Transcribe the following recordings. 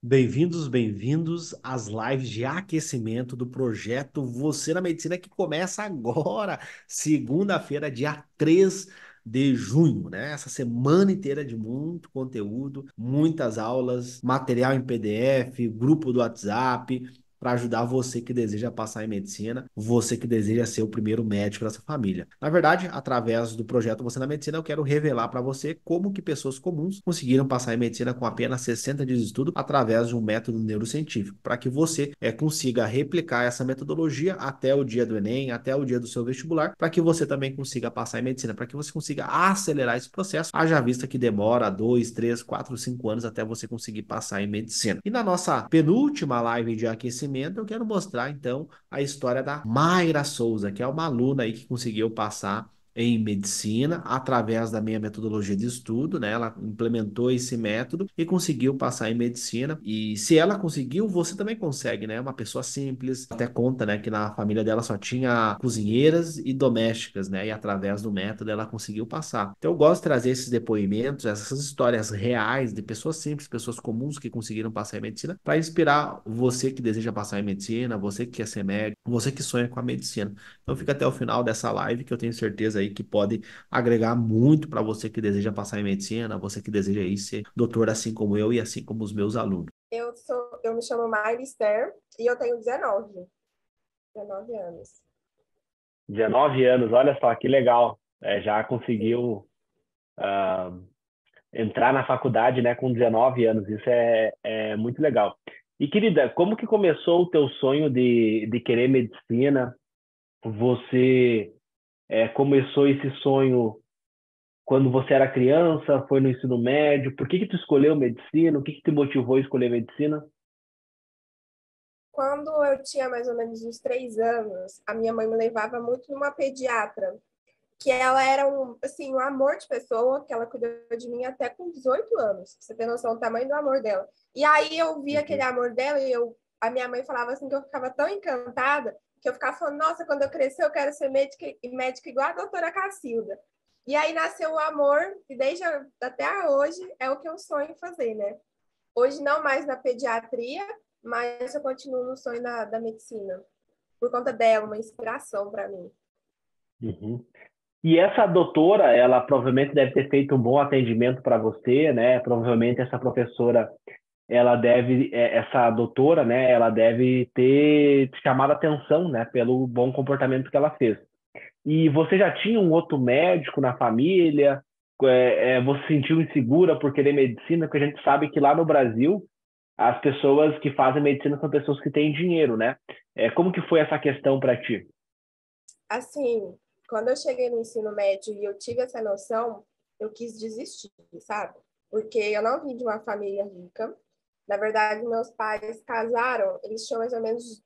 Bem-vindos, bem-vindos às lives de aquecimento do projeto Você na Medicina, que começa agora, segunda-feira, dia 3 de junho, né? Essa semana inteira de muito conteúdo, muitas aulas, material em PDF, grupo do WhatsApp, para ajudar você que deseja passar em medicina, você que deseja ser o primeiro médico dessa família. Na verdade, através do projeto Você na Medicina, eu quero revelar para você como que pessoas comuns conseguiram passar em medicina com apenas 60 dias de estudo através de um método neurocientífico, para que você consiga replicar essa metodologia até o dia do Enem, até o dia do seu vestibular, para que você também consiga passar em medicina, para que você consiga acelerar esse processo, haja vista que demora 2, 3, 4, 5 anos até você conseguir passar em medicina. E na nossa penúltima live de aquecimento, eu quero mostrar então a história da Mayra Souza, que é uma aluna aí que conseguiu passar em medicina através da minha metodologia de estudo, né? Ela implementou esse método e conseguiu passar em medicina. E se ela conseguiu, você também consegue, né? Uma pessoa simples, até conta, né, que na família dela só tinha cozinheiras e domésticas, né? E através do método ela conseguiu passar. Então eu gosto de trazer esses depoimentos, essas histórias reais de pessoas simples, pessoas comuns que conseguiram passar em medicina, para inspirar você que deseja passar em medicina, você que quer ser médico, você que sonha com a medicina. Então fica até o final dessa live que eu tenho certeza aí que pode agregar muito para você que deseja passar em medicina, você que deseja aí ser doutor assim como eu e assim como os meus alunos. Eu me chamo Mayra Esther e eu tenho 19 anos. 19 anos, olha só que legal. Já conseguiu ah, entrar na faculdade, né, com 19 anos. Isso é muito legal. E, querida, como que começou o teu sonho de querer medicina? Você começou esse sonho quando você era criança? Foi no ensino médio? Por que tu escolheu medicina? O que te motivou a escolher medicina? Quando eu tinha mais ou menos uns 3 anos, a minha mãe me levava muito numa pediatra, que ela era um amor de pessoa, que ela cuidou de mim até com 18 anos. Pra você ter noção do tamanho do amor dela. E aí eu vi aquele Uhum. amor dela e a minha mãe falava assim que eu ficava tão encantada que eu ficava falando, nossa, quando eu crescer eu quero ser médica igual a doutora Cacilda. E aí nasceu o amor e desde até hoje é o que eu sonho em fazer, né? Hoje não mais na pediatria, mas eu continuo no sonho da medicina. Por conta dela, uma inspiração para mim. Uhum. E essa doutora, ela provavelmente deve ter feito um bom atendimento para você, né? Provavelmente essa professora, essa doutora, né? Ela deve ter chamado atenção, né? Pelo bom comportamento que ela fez. E você já tinha um outro médico na família? Você se sentiu insegura por querer medicina? Porque a gente sabe que lá no Brasil, as pessoas que fazem medicina são pessoas que têm dinheiro, né? Como que foi essa questão para ti? Assim, quando eu cheguei no ensino médio e eu tive essa noção, eu quis desistir, sabe? Porque eu não vim de uma família rica. Na verdade, meus pais casaram, eles tinham mais ou menos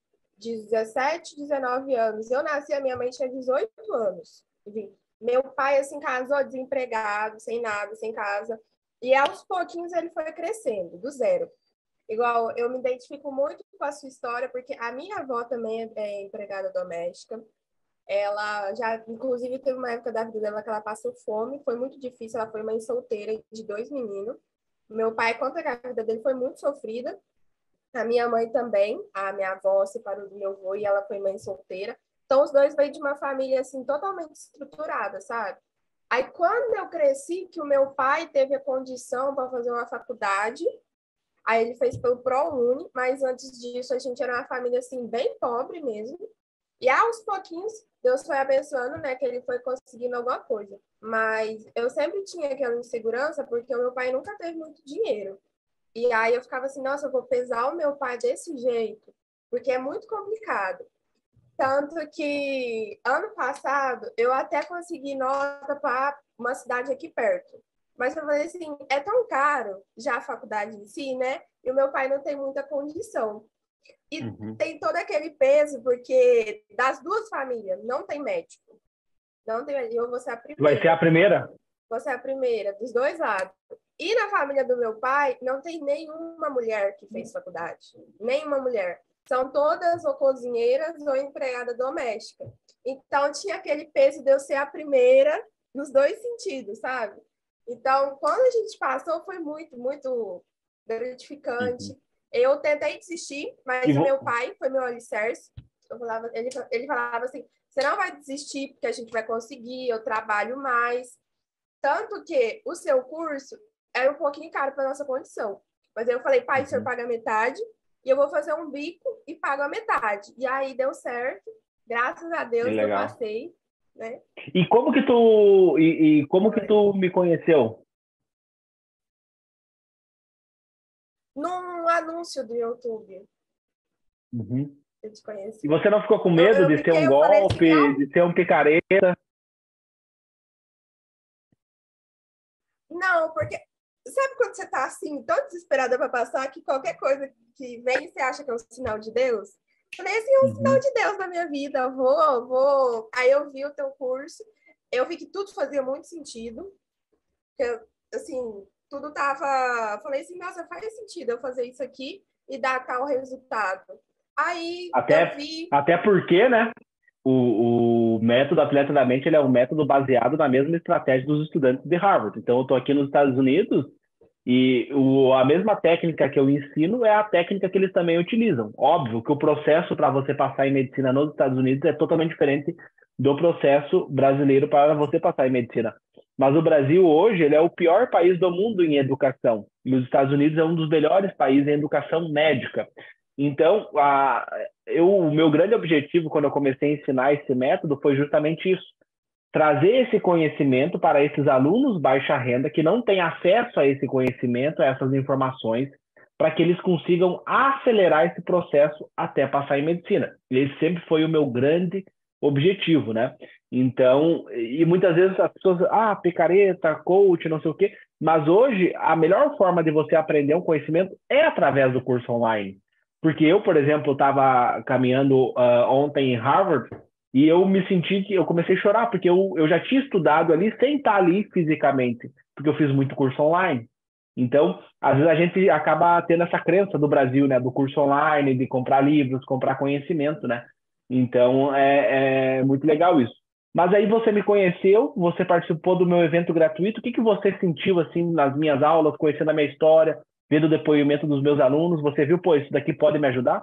17, 19 anos. Eu nasci, a minha mãe tinha 18 anos. Enfim, meu pai, assim, casou desempregado, sem nada, sem casa. E aos pouquinhos ele foi crescendo, do zero. Igual, eu me identifico muito com a sua história, porque a minha avó também é empregada doméstica. Ela já, inclusive, teve uma época da vida dela que ela passou fome, foi muito difícil. Ela foi mãe solteira de 2 meninos. Meu pai, quanto a vida dele, foi muito sofrida. A minha mãe também, a minha avó separou do meu avô e ela foi mãe solteira. Então, os dois veio de uma família, assim, totalmente estruturada, sabe? Aí, quando eu cresci, que o meu pai teve a condição para fazer uma faculdade, aí ele fez pelo ProUni, mas antes disso a gente era uma família, assim, bem pobre mesmo. E aos pouquinhos, Deus foi abençoando, né, que ele foi conseguindo alguma coisa. Mas eu sempre tinha aquela insegurança porque o meu pai nunca teve muito dinheiro. E aí eu ficava assim, nossa, eu vou pesar o meu pai desse jeito, porque é muito complicado. Tanto que ano passado eu até consegui nota para uma cidade aqui perto. Mas eu falei assim, é tão caro já a faculdade em si, né? E o meu pai não tem muita condição. E Uhum. tem todo aquele peso, porque das duas famílias não tem médico. Não tem médico. Eu vou ser a Vai ser a primeira. primeira? Você é a primeira, dos dois lados. E na família do meu pai, não tem nenhuma mulher que fez faculdade. Nenhuma mulher. São todas ou cozinheiras ou empregada doméstica. Então, tinha aquele peso de eu ser a primeira nos dois sentidos, sabe? Então, quando a gente passou, foi muito, muito gratificante. Uhum. Eu tentei desistir, E mas o meu pai foi meu alicerce. Ele falava assim, você não vai desistir porque a gente vai conseguir, eu trabalho mais. Tanto que o seu curso era um pouquinho caro para nossa condição. Mas aí eu falei, pai, o senhor paga metade e eu vou fazer um bico e pago a metade. E aí deu certo, graças a que Deus eu legal. passei, né? E como que tu me conheceu? Num anúncio do YouTube, Uhum. eu te conheci. E você não ficou com Eu, medo eu de ser cliquei, um eu falei assim, golpe, de ser um picareta? não, porque sabe quando você tá assim, tão desesperada para passar, que qualquer coisa que vem você acha que é um sinal de Deus? Eu falei assim, é um sinal Uhum. de Deus na minha vida, eu vou. Aí eu vi o teu curso, eu vi que tudo fazia muito sentido, que assim, tudo tava. Eu falei assim, nossa, faz sentido eu fazer isso aqui e dar tal resultado. Aí eu Até, vi, até porque, né? O método Atleta da Mente ele é um método baseado na mesma estratégia dos estudantes de Harvard. Então, eu estou aqui nos Estados Unidos e a mesma técnica que eu ensino é a técnica que eles também utilizam. Óbvio que o processo para você passar em medicina nos Estados Unidos é totalmente diferente do processo brasileiro para você passar em medicina. Mas o Brasil hoje ele é o pior país do mundo em educação. E os Estados Unidos é um dos melhores países em educação médica. Então, o meu grande objetivo quando eu comecei a ensinar esse método foi justamente isso: trazer esse conhecimento para esses alunos baixa renda que não têm acesso a esse conhecimento, a essas informações, para que eles consigam acelerar esse processo até passar em medicina. Esse sempre foi o meu grande objetivo, né? Então, e muitas vezes as pessoas, picareta, coach, não sei o quê, mas hoje a melhor forma de você aprender um conhecimento é através do curso online. Porque eu, por exemplo, estava caminhando ontem em Harvard e eu me senti que eu comecei a chorar, porque eu já tinha estudado ali sem estar ali fisicamente, porque eu fiz muito curso online. Então, às vezes a gente acaba tendo essa crença do Brasil, né, do curso online, de comprar livros, comprar conhecimento, né? Então, é muito legal isso. Mas aí você me conheceu, você participou do meu evento gratuito. O que que você sentiu assim nas minhas aulas, conhecendo a minha história, vendo o depoimento dos meus alunos? Você viu, pô, isso daqui pode me ajudar?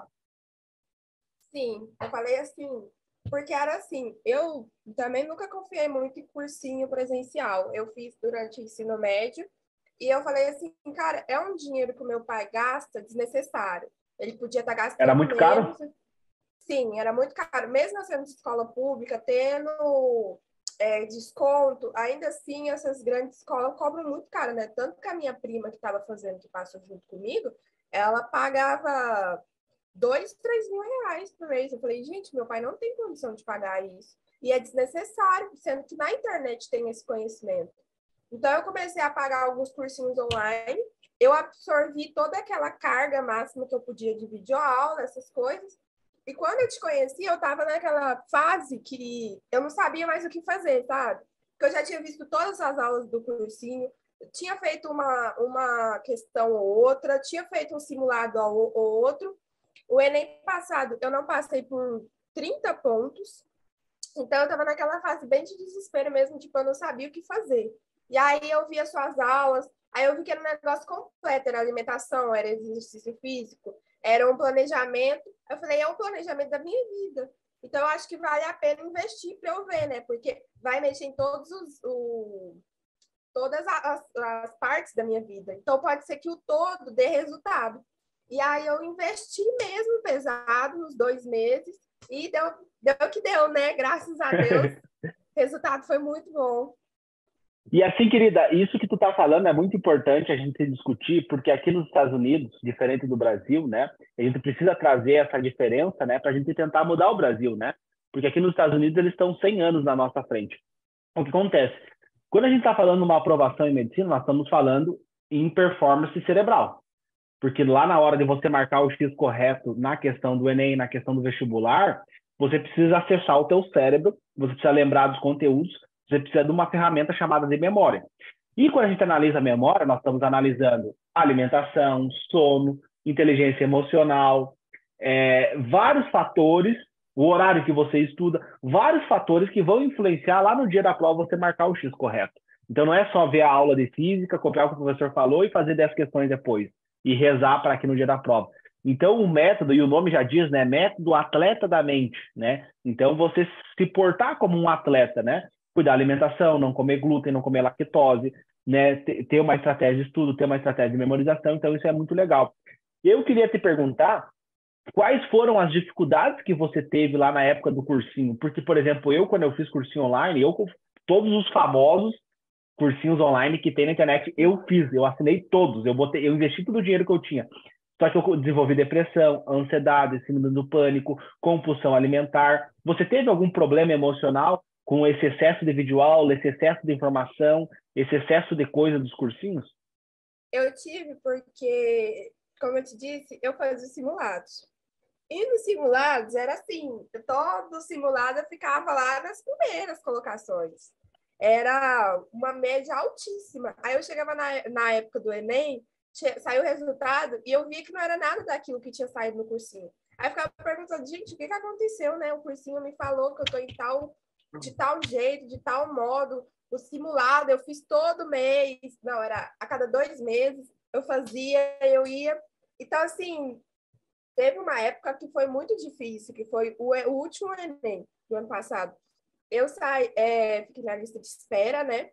sim, eu falei assim, porque era assim, eu também nunca confiei muito em cursinho presencial. Eu fiz durante o ensino médio e eu falei assim, cara, é um dinheiro que o meu pai gasta desnecessário. Ele podia estar Era gastando muito caro? menos. Sim, era muito caro. Mesmo sendo de escola pública, tendo desconto, ainda assim essas grandes escolas cobram muito caro, né? Tanto que a minha prima que estava fazendo, que passou junto comigo, ela pagava 2, 3 mil reais por mês. Eu falei, gente, meu pai não tem condição de pagar isso. E é desnecessário, sendo que na internet tem esse conhecimento. Então, eu comecei a pagar alguns cursinhos online. Eu absorvi toda aquela carga máxima que eu podia de videoaula, essas coisas. E quando eu te conheci, eu estava naquela fase que eu não sabia mais o que fazer, sabe? Porque eu já tinha visto todas as aulas do cursinho, tinha feito uma questão ou outra, tinha feito um simulado ou outro. O Enem passado, eu não passei por 30 pontos. Então, eu estava naquela fase bem de desespero mesmo, tipo, eu não sabia o que fazer. E aí eu vi as suas aulas, aí eu vi que era um negócio completo, era alimentação, era exercício físico, era um planejamento. Eu falei, é um planejamento da minha vida. Então, eu acho que vale a pena investir para eu ver, né? Porque vai mexer em todas as partes da minha vida. Então, pode ser que o todo dê resultado. E aí eu investi mesmo pesado nos 2 meses e deu o que deu, né? Graças a Deus. O resultado foi muito bom. E assim, querida, isso que tu tá falando é muito importante a gente discutir, porque aqui nos Estados Unidos, diferente do Brasil, né, a gente precisa trazer essa diferença, né, para a gente tentar mudar o Brasil, né? Porque aqui nos Estados Unidos eles estão 100 anos na nossa frente. O que acontece? Quando a gente está falando uma aprovação em medicina, nós estamos falando em performance cerebral. Porque lá na hora de você marcar o X correto na questão do Enem, na questão do vestibular, você precisa acessar o teu cérebro, você precisa lembrar dos conteúdos, você precisa de uma ferramenta chamada de memória. E quando a gente analisa a memória, nós estamos analisando alimentação, sono, inteligência emocional, vários fatores, o horário que você estuda, vários fatores que vão influenciar lá no dia da prova você marcar o X correto. Então não é só ver a aula de física, copiar o que o professor falou e fazer 10 questões depois. e rezar para que no dia da prova. Então, o método, e o nome já diz, né? Método atleta da mente, né? Então, você se portar como um atleta, né? Cuidar da alimentação, não comer glúten, não comer lactose, né? Ter uma estratégia de estudo, ter uma estratégia de memorização. Então, isso é muito legal. Eu queria te perguntar quais foram as dificuldades que você teve lá na época do cursinho? Porque, por exemplo, quando eu fiz cursinho online, todos os famosos cursinhos online que tem na internet, eu assinei todos, eu investi todo o dinheiro que eu tinha. Só que eu desenvolvi depressão, ansiedade, síndrome do pânico, compulsão alimentar. Você teve algum problema emocional com esse excesso de videoaula, esse excesso de informação, esse excesso de coisa dos cursinhos? Eu tive porque, como eu te disse, eu fazia simulados. E nos simulados era assim, todo simulado eu ficava lá nas primeiras colocações. Era uma média altíssima. Aí eu chegava na época do Enem, saiu o resultado e eu via que não era nada daquilo que tinha saído no cursinho. Aí eu ficava perguntando, gente, o que aconteceu, né? O cursinho me falou que eu estou de tal jeito, de tal modo. O simulado eu fiz todo mês, não, era a cada 2 meses eu fazia, eu ia. Então, assim, teve uma época que foi muito difícil, que foi o último Enem do ano passado. Eu fiquei na lista de espera, né?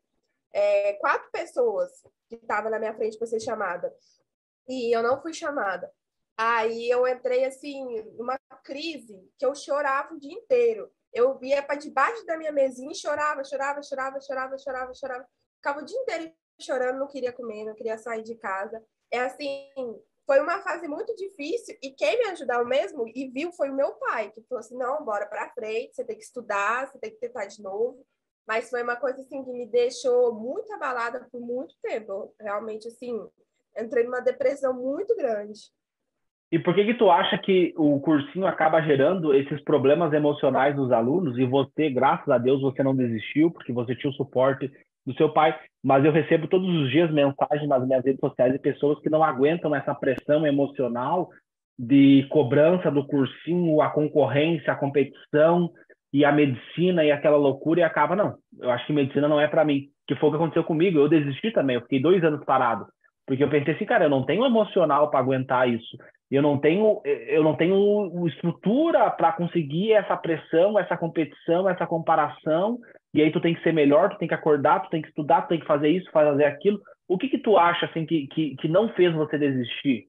4 pessoas que estavam na minha frente para ser chamada. E eu não fui chamada. Aí eu entrei, assim, numa crise que eu chorava o dia inteiro. Eu ia para debaixo da minha mesinha e chorava, chorava, chorava, chorava, chorava, chorava. Ficava o dia inteiro chorando, não queria comer, não queria sair de casa. É assim, foi uma fase muito difícil e quem me ajudou mesmo e viu foi o meu pai, que falou assim, não, bora para frente, você tem que estudar, você tem que tentar de novo. Mas foi uma coisa assim que me deixou muito abalada por muito tempo. Realmente, assim, entrei numa depressão muito grande. E por que tu acha que o cursinho acaba gerando esses problemas emocionais dos alunos e você, graças a Deus, você não desistiu porque você tinha o suporte do seu pai, mas eu recebo todos os dias mensagens nas minhas redes sociais de pessoas que não aguentam essa pressão emocional de cobrança do cursinho, a concorrência, a competição e a medicina e aquela loucura e acaba, não, eu acho que medicina não é para mim, que foi o que aconteceu comigo, eu desisti também, eu fiquei 2 anos parado, porque eu pensei assim, cara, eu não tenho emocional para aguentar isso, eu não tenho estrutura para conseguir essa pressão, essa competição, essa comparação. E aí tu tem que ser melhor, tu tem que acordar, tu tem que estudar, tu tem que fazer isso, fazer aquilo. O que tu acha assim que não fez você desistir?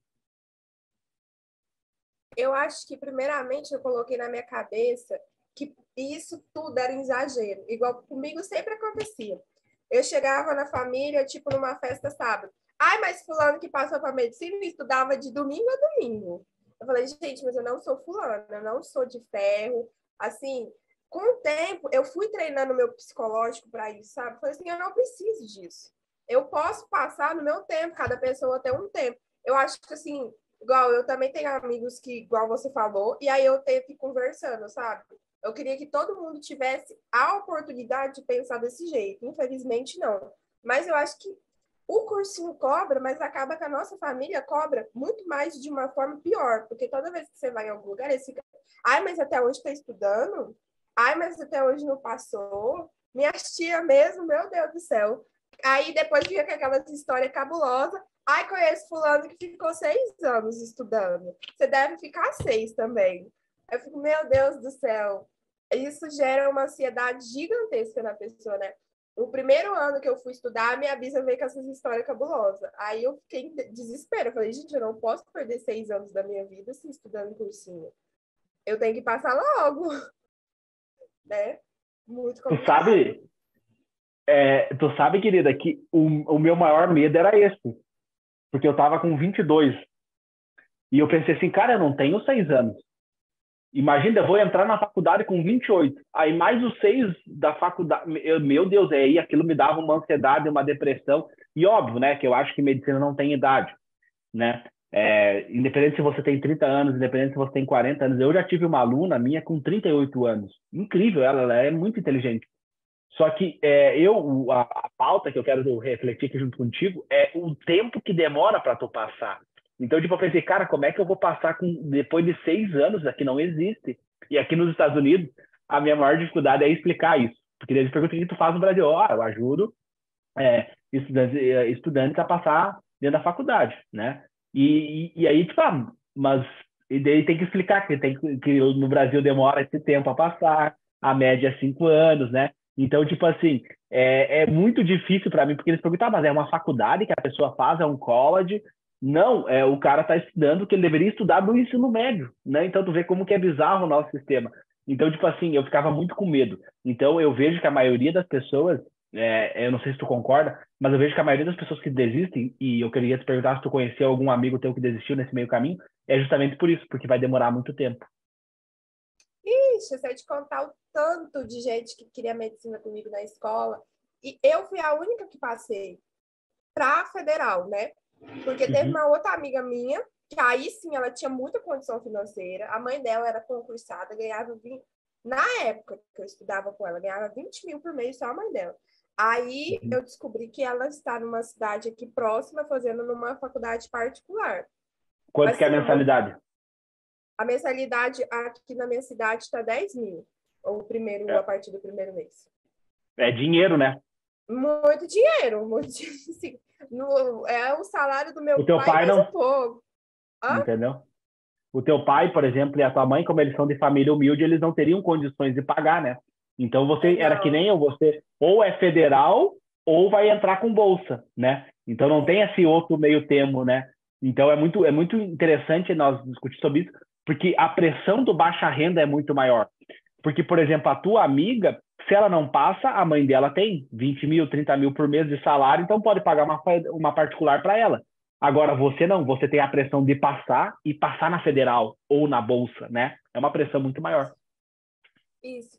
Eu acho que, primeiramente, eu coloquei na minha cabeça que isso tudo era um exagero. Igual comigo sempre acontecia. Eu chegava na família, tipo, numa festa sábado. Ai, mas fulano que passou para medicina estudava de domingo a domingo. Eu falei, gente, mas eu não sou fulano, eu não sou de ferro. Assim, com o tempo, eu fui treinando meu psicológico para isso, sabe? Eu falei assim, eu não preciso disso. Eu posso passar no meu tempo, cada pessoa tem um tempo. Eu acho que, assim, igual eu também tenho amigos que, igual você falou, e aí eu teve que ir conversando, sabe? Eu queria que todo mundo tivesse a oportunidade de pensar desse jeito. Infelizmente, não. Mas eu acho que o cursinho cobra, mas acaba que a nossa família cobra muito mais de uma forma pior, porque toda vez que você vai em algum lugar, eles ficam, ai, mas até hoje está estudando? Ai, mas até hoje não passou? Minha tia mesmo, meu Deus do céu. Aí depois fica com aquelas histórias cabulosas. Ai, conheço fulano que ficou 6 anos estudando. Você deve ficar 6 também. Eu fico, meu Deus do céu. Isso gera uma ansiedade gigantesca na pessoa, né? O primeiro ano que eu fui estudar, minha bisa veio com essas histórias cabulosas. Aí eu fiquei em desespero. Eu falei, gente, eu não posso perder 6 anos da minha vida assim, estudando em cursinho. Eu tenho que passar logo, né? Muito Tu complicado. sabe, tu sabe, querida, que o meu maior medo era esse, porque eu tava com 22 e eu pensei assim, cara, eu não tenho 6 anos. Imagina, eu vou entrar na faculdade com 28. Aí mais os 6 da faculdade. Meu Deus, aí aquilo me dava uma ansiedade, uma depressão. E óbvio, né, que eu acho que medicina não tem idade, né? Independente se você tem 30 anos, independente se você tem 40 anos. Eu já tive uma aluna minha com 38 anos. Incrível, ela é muito inteligente. Só que a pauta que eu quero refletir aqui junto contigo é o tempo que demora para tu passar. Então, tipo, eu pensei, cara, como é que eu vou passar depois de 6 anos? Aqui não existe. E aqui nos Estados Unidos, a minha maior dificuldade é explicar isso. Porque eles perguntam o que tu faz no Brasil. Eu ajudo estudantes a passar dentro da faculdade, né? E aí, tipo, mas e daí tem que explicar que no Brasil demora esse tempo a passar, a média é 5 anos, né? Então, tipo assim, é muito difícil para mim, porque eles perguntam, mas é uma faculdade que a pessoa faz, é um college? Não, o cara está estudando o que ele deveria estudar no ensino médio, né? Então, tu vê como que é bizarro o nosso sistema. Então, tipo assim, eu ficava muito com medo. Então, eu vejo que a maioria das pessoas, eu não sei se tu concorda, mas eu vejo que a maioria das pessoas que desistem, e eu queria te perguntar se tu conheceu algum amigo teu que desistiu nesse meio caminho, é justamente por isso, porque vai demorar muito tempo. Ixi, se eu te contar o tanto de gente que queria medicina comigo na escola, e eu fui a única que passei para a federal, né? Porque teve Uhum, uma outra amiga minha, que aí sim ela tinha muita condição financeira, a mãe dela era concursada, ganhava 20, na época que eu estudava com ela, ganhava 20 mil por mês só a mãe dela. Aí uhum. eu descobri que ela está numa cidade aqui próxima, fazendo numa faculdade particular. Quanto que é a Assim, mensalidade? a mensalidade aqui na minha cidade está 10 mil, ou primeiro, a É, partir do primeiro mês. é dinheiro, né? Muito dinheiro, muito dinheiro. Assim, é o salário do O meu teu pai pai mais um não, pouco. Hã? entendeu? O teu pai, por exemplo, e a tua mãe, como eles são de família humilde, eles não teriam condições de pagar, né? Então você era que nem Não. eu, você ou é federal ou vai entrar com bolsa, né? Então não tem É. esse outro meio termo, né? Então é muito interessante nós discutir sobre isso, porque a pressão do baixa renda é muito maior. Porque, por exemplo, a tua amiga, se ela não passa, a mãe dela tem 20 mil, 30 mil por mês de salário, então pode pagar uma particular para ela. Agora, você não, você tem a pressão de passar e passar na federal ou na bolsa, né? É uma pressão muito maior. Isso.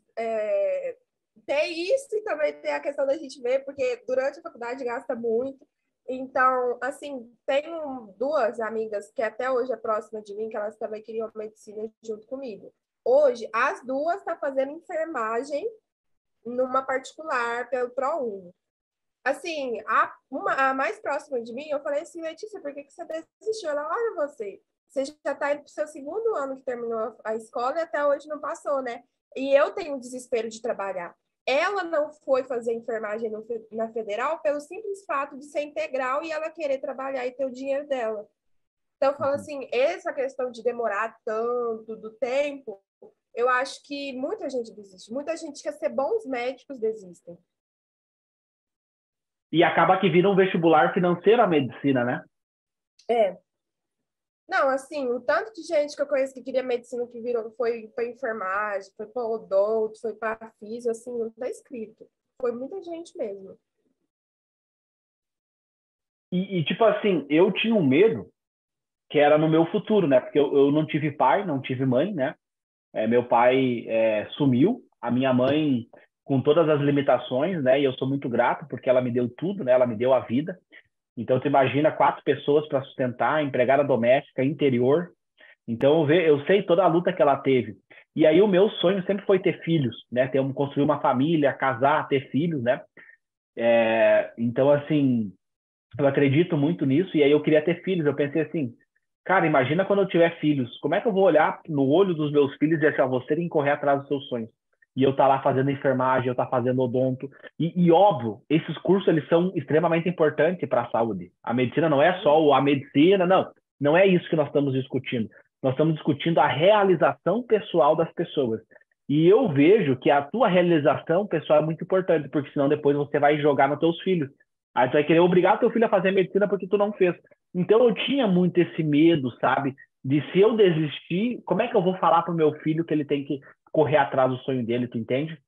Tem isso e também tem a questão da gente ver, porque durante a faculdade gasta muito. Então, assim, tenho duas amigas que até hoje é próxima de mim, que elas também queriam medicina junto comigo. Hoje, as duas estão fazendo enfermagem numa particular pelo ProUni. Assim, a mais próxima de mim, eu falei assim, Letícia, por que você desistiu? Ela, olha você já está indo para o seu segundo ano que terminou a escola e até hoje não passou, né? E eu tenho desespero de trabalhar. Ela não foi fazer enfermagem na federal pelo simples fato de ser integral e ela querer trabalhar e ter o dinheiro dela. Então, eu falo Uhum. assim, essa questão de demorar tanto do tempo, eu acho que muita gente desiste. Muita gente quer ser bons médicos desistem. E acaba que vira um vestibular financeiro a medicina, né? É, não, assim, o tanto de gente que eu conheço que queria medicina que virou, foi para enfermagem, foi para odonto, foi para físio, assim, não está escrito. Foi muita gente mesmo. Tipo assim, eu tinha um medo que era no meu futuro, né? Porque eu não tive pai, não tive mãe, né? Meu pai sumiu, a minha mãe com todas as limitações, né? E eu sou muito grato porque ela me deu tudo, né? Ela me deu a vida. Então, tu imagina 4 pessoas para sustentar, empregada doméstica, interior. Então, eu sei toda a luta que ela teve. E aí, o meu sonho sempre foi ter filhos, né? Construir uma família, casar, ter filhos, né? Então, assim, eu acredito muito nisso. E aí, eu queria ter filhos. Eu pensei assim, cara, imagina quando eu tiver filhos. Como é que eu vou olhar no olho dos meus filhos e dizer assim, ó, você tem que correr atrás dos seus sonhos? E eu tá lá fazendo enfermagem, eu tá fazendo odonto. Óbvio, esses cursos eles são extremamente importantes para a saúde. A medicina não é só a medicina, não. Não é isso que nós estamos discutindo. Nós estamos discutindo a realização pessoal das pessoas. E eu vejo que a tua realização pessoal é muito importante, porque senão depois você vai jogar nos teus filhos. Aí tu vai querer obrigar teu filho a fazer medicina porque tu não fez. Então eu tinha muito esse medo, sabe? De se eu desistir, como é que eu vou falar pro meu filho que ele tem que correr atrás do sonho dele, tu entende?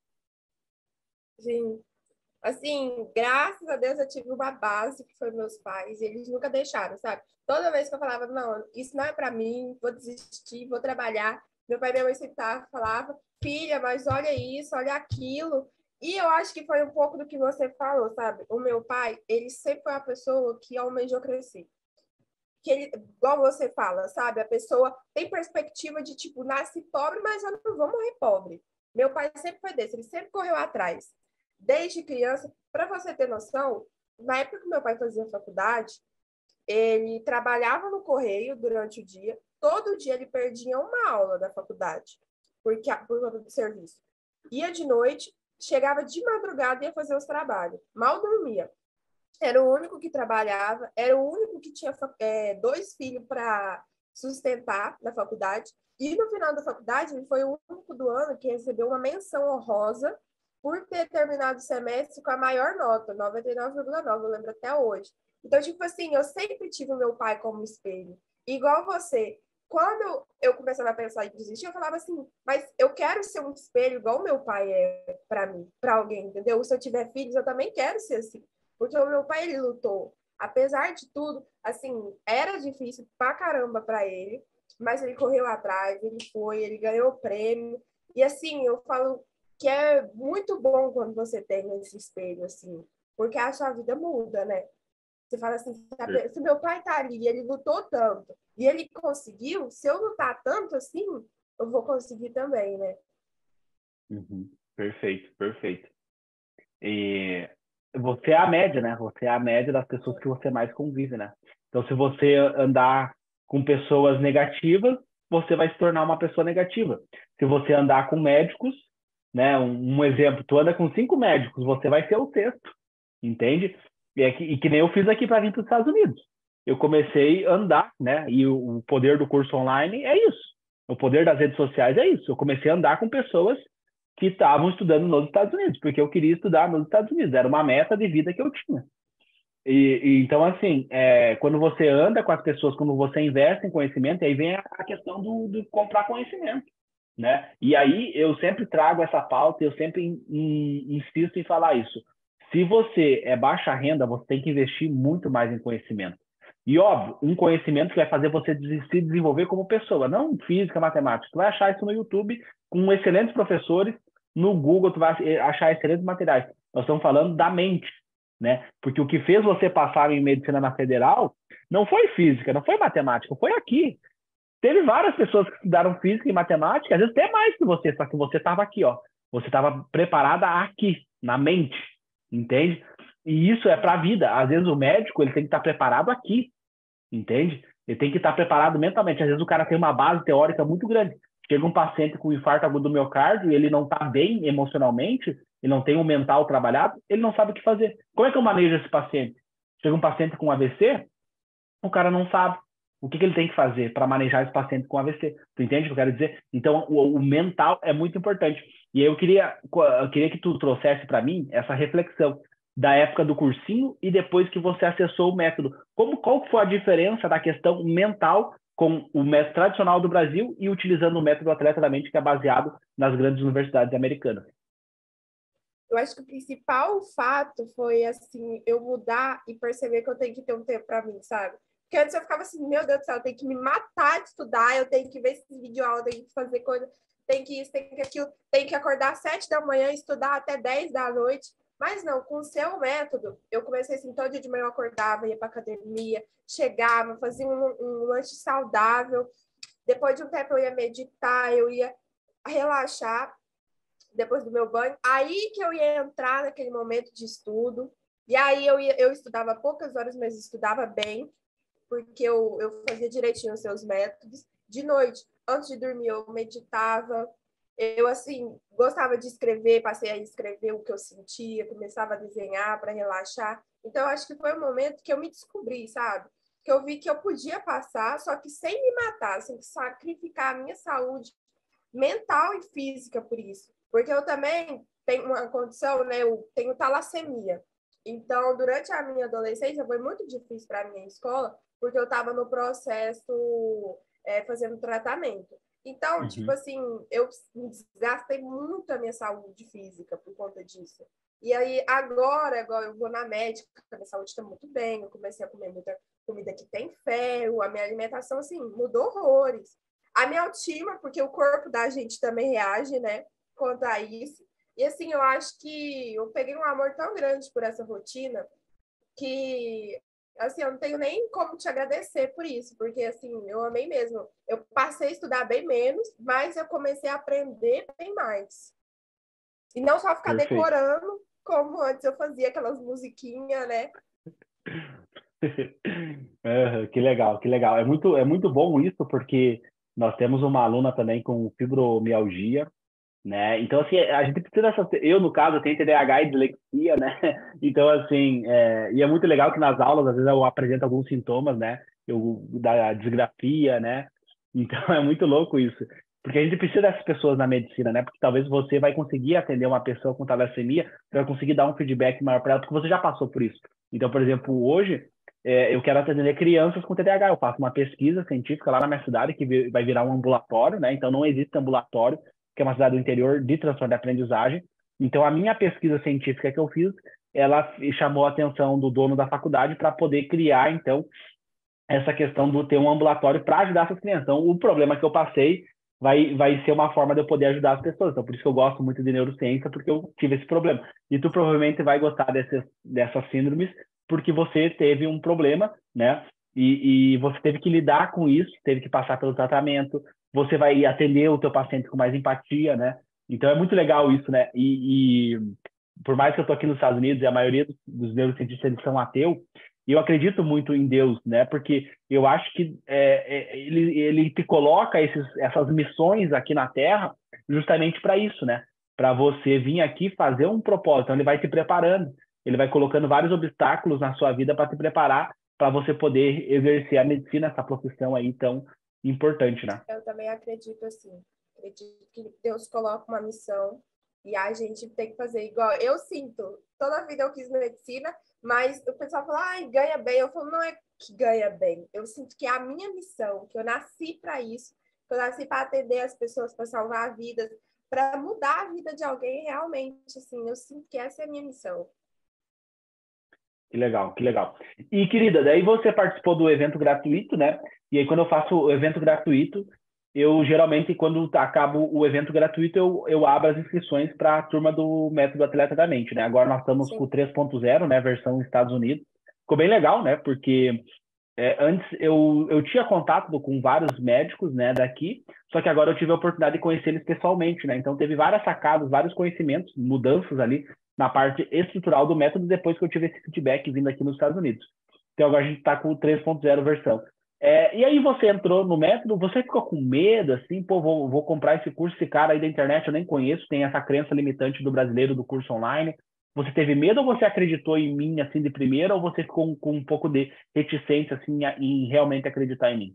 Sim. Assim, graças a Deus eu tive uma base que foi meus pais, e eles nunca deixaram, sabe? Toda vez que eu falava, não, isso não é para mim, vou desistir, vou trabalhar, meu pai e minha mãe sempre falava, filha, mas olha isso, olha aquilo. E eu acho que foi um pouco do que você falou, sabe? O meu pai, ele sempre foi uma pessoa que almejou crescer. Que ele, igual você fala, sabe? A pessoa tem perspectiva de, tipo, nasce pobre, mas eu não vou morrer pobre. Meu pai sempre foi desse, ele sempre correu atrás. Desde criança, para você ter noção, na época que meu pai fazia faculdade, ele trabalhava no correio durante o dia, todo dia ele perdia uma aula da faculdade, por conta do serviço. Ia de noite, chegava de madrugada e ia fazer os trabalhos. Mal dormia. era o único que trabalhava, era o único que tinha 2 filhos para sustentar na faculdade. E no final da faculdade, ele foi o único do ano que recebeu uma menção honrosa por ter terminado o semestre com a maior nota, 99,9, eu lembro até hoje. Então, tipo assim, eu sempre tive o meu pai como espelho. Igual você, quando eu começava a pensar em desistir, eu falava assim, mas eu quero ser um espelho igual meu pai é para mim, para alguém, entendeu? Se eu tiver filhos, eu também quero ser assim. Porque o meu pai, ele lutou. Apesar de tudo, assim, era difícil pra caramba para ele, mas ele correu atrás, ele foi, ele ganhou o prêmio. E assim, eu falo que é muito bom quando você tem esse espelho, assim, porque a sua vida muda, né? Você fala assim, se meu pai tá ali, ele lutou tanto, e ele conseguiu, se eu lutar tanto assim, eu vou conseguir também, né? Uhum. Perfeito, perfeito. E você é a média, né? Você é a média das pessoas que você mais convive, né? Então, se você andar com pessoas negativas, você vai se tornar uma pessoa negativa. Se você andar com médicos, né? Um exemplo, tu anda com 5 médicos, você vai ser o sexto, entende? E que nem eu fiz aqui para vir para os Estados Unidos. Eu comecei a andar, né? E o poder do curso online é isso. O poder das redes sociais é isso. Eu comecei a andar com pessoas que estavam estudando nos Estados Unidos, porque eu queria estudar nos Estados Unidos, era uma meta de vida que eu tinha. Então, assim, quando você anda com as pessoas, quando você investe em conhecimento, aí vem a questão do comprar conhecimento, né? E aí eu sempre trago essa pauta, eu sempre insisto em falar isso. Se você é baixa renda, você tem que investir muito mais em conhecimento. E, óbvio, um conhecimento que vai fazer você se desenvolver como pessoa, não física, matemática. Tu vai achar isso no YouTube com excelentes professores, no Google tu vai achar excelentes materiais. Nós estamos falando da mente, né? Porque o que fez você passar em medicina na federal não foi física, não foi matemática, foi aqui. Teve várias pessoas que estudaram física e matemática, às vezes até mais que você, só que você estava aqui, ó. Você estava preparada aqui, na mente, entende? E isso é para a vida. Às vezes o médico ele tem que estar preparado aqui, entende? Ele tem que estar preparado mentalmente. Às vezes o cara tem uma base teórica muito grande. Chega um paciente com infarto agudo do miocárdio e ele não está bem emocionalmente, ele não tem um mental trabalhado, ele não sabe o que fazer. Como é que eu manejo esse paciente? Chega um paciente com AVC, o cara não sabe o que ele tem que fazer para manejar esse paciente com AVC. Tu entende o que eu quero dizer? Então, o mental é muito importante. E aí eu queria que tu trouxesse para mim essa reflexão da época do cursinho e depois que você acessou o método. Qual foi a diferença da questão mental com o método tradicional do Brasil e utilizando o método Atleta da Mente, que é baseado nas grandes universidades americanas? Eu acho que o principal fato foi, assim, eu mudar e perceber que eu tenho que ter um tempo para mim, sabe? Porque antes eu ficava assim, meu Deus do céu, eu tenho que me matar de estudar, eu tenho que ver esses videoaulas, eu tenho que fazer coisa, tem que isso, tem que aquilo, tem que acordar às 7 da manhã e estudar até 10 da noite. Mas não, com o seu método, eu comecei assim, todo dia de manhã eu acordava, ia para academia, chegava, fazia um lanche saudável, depois de um tempo eu ia meditar, eu ia relaxar, depois do meu banho. Aí que eu ia entrar naquele momento de estudo. E aí eu estudava poucas horas, mas estudava bem, porque eu fazia direitinho os seus métodos. De noite, antes de dormir, eu meditava. Eu, assim, gostava de escrever, passei a escrever o que eu sentia, começava a desenhar para relaxar. Então, eu acho que foi um momento que eu me descobri, sabe? Que eu vi que eu podia passar, só que sem me matar, sem sacrificar a minha saúde mental e física por isso. Porque eu também tenho uma condição, né? Eu tenho talassemia. Então, durante a minha adolescência, foi muito difícil para a minha escola, porque eu estava no processo fazendo tratamento. Então, tipo Uhum. assim, eu desgastei muito a minha saúde física por conta disso. E aí, agora eu vou na médica, a minha saúde está muito bem, eu comecei a comer muita comida que tem ferro, a minha alimentação, assim, mudou horrores. A minha autoestima, porque o corpo da gente também reage, né, quanto a isso. E assim, eu acho que eu peguei um amor tão grande por essa rotina que assim, eu não tenho nem como te agradecer por isso, porque assim, eu amei mesmo. Eu passei a estudar bem menos, mas eu comecei a aprender bem mais. E não só ficar Perfeito. decorando, como antes eu fazia aquelas musiquinhas, né? Que legal, que legal. É muito bom isso, porque nós temos uma aluna também com fibromialgia, né? Então, assim, a gente precisa eu, no caso, eu tenho TDAH e dislexia, né? Então, assim, e é muito legal que nas aulas, às vezes, eu apresento alguns sintomas, né? Da disgrafia, né? Então, é muito louco isso. Porque a gente precisa dessas pessoas na medicina, né? Porque talvez você vai conseguir atender uma pessoa com talassemia, você vai conseguir dar um feedback maior para ela, porque você já passou por isso. Então, por exemplo, hoje, eu quero atender crianças com TDAH. Eu faço uma pesquisa científica lá na minha cidade, que vai virar um ambulatório, né? Então, não existe ambulatório, que é uma cidade do interior, de transtorno de aprendizagem. Então, a minha pesquisa científica que eu fiz, ela chamou a atenção do dono da faculdade para poder criar, então, essa questão do ter um ambulatório para ajudar essas crianças. Então, o problema que eu passei vai ser uma forma de eu poder ajudar as pessoas. Então, por isso que eu gosto muito de neurociência, porque eu tive esse problema. E tu provavelmente vai gostar dessas síndromes, porque você teve um problema, né? E você teve que lidar com isso, teve que passar pelo tratamento, você vai atender o teu paciente com mais empatia, né? Então, é muito legal isso, né? E por mais que eu tô aqui nos Estados Unidos e a maioria dos neurocientistas eles são ateus, e eu acredito muito em Deus, né? Porque eu acho que ele te coloca essas missões aqui na Terra justamente para isso, né? Para você vir aqui fazer um propósito. Então, ele vai te preparando, ele vai colocando vários obstáculos na sua vida para te preparar para você poder exercer a medicina, essa profissão aí tão importante, né? Eu também acredito assim. Acredito que Deus coloca uma missão e a gente tem que fazer igual. Eu sinto, toda a vida eu quis medicina, mas o pessoal fala, ai, ganha bem. Eu falo, não é que ganha bem. Eu sinto que é a minha missão, que eu nasci para isso, que eu nasci para atender as pessoas, para salvar vidas, para mudar a vida de alguém realmente. Assim, eu sinto que essa é a minha missão. Que legal, que legal. E, querida, daí você participou do evento gratuito, né? E aí, quando eu faço o evento gratuito, eu geralmente, quando acabo o evento gratuito, eu abro as inscrições para a turma do Método Atleta da Mente, né? Agora nós estamos com o Sim. 3.0, né? Versão Estados Unidos. Ficou bem legal, né? Porque antes eu tinha contato com vários médicos, né, daqui, só que agora eu tive a oportunidade de conhecer eles pessoalmente, né? Então teve várias sacadas, vários conhecimentos, mudanças ali na parte estrutural do método depois que eu tive esse feedback vindo aqui nos Estados Unidos. Então agora a gente está com o 3.0 versão. E aí você entrou no método, você ficou com medo, assim, pô, vou comprar esse curso, esse cara aí da internet eu nem conheço, tem essa crença limitante do brasileiro do curso online. Você teve medo ou você acreditou em mim assim de primeira ou você ficou com um pouco de reticência assim em realmente acreditar em mim?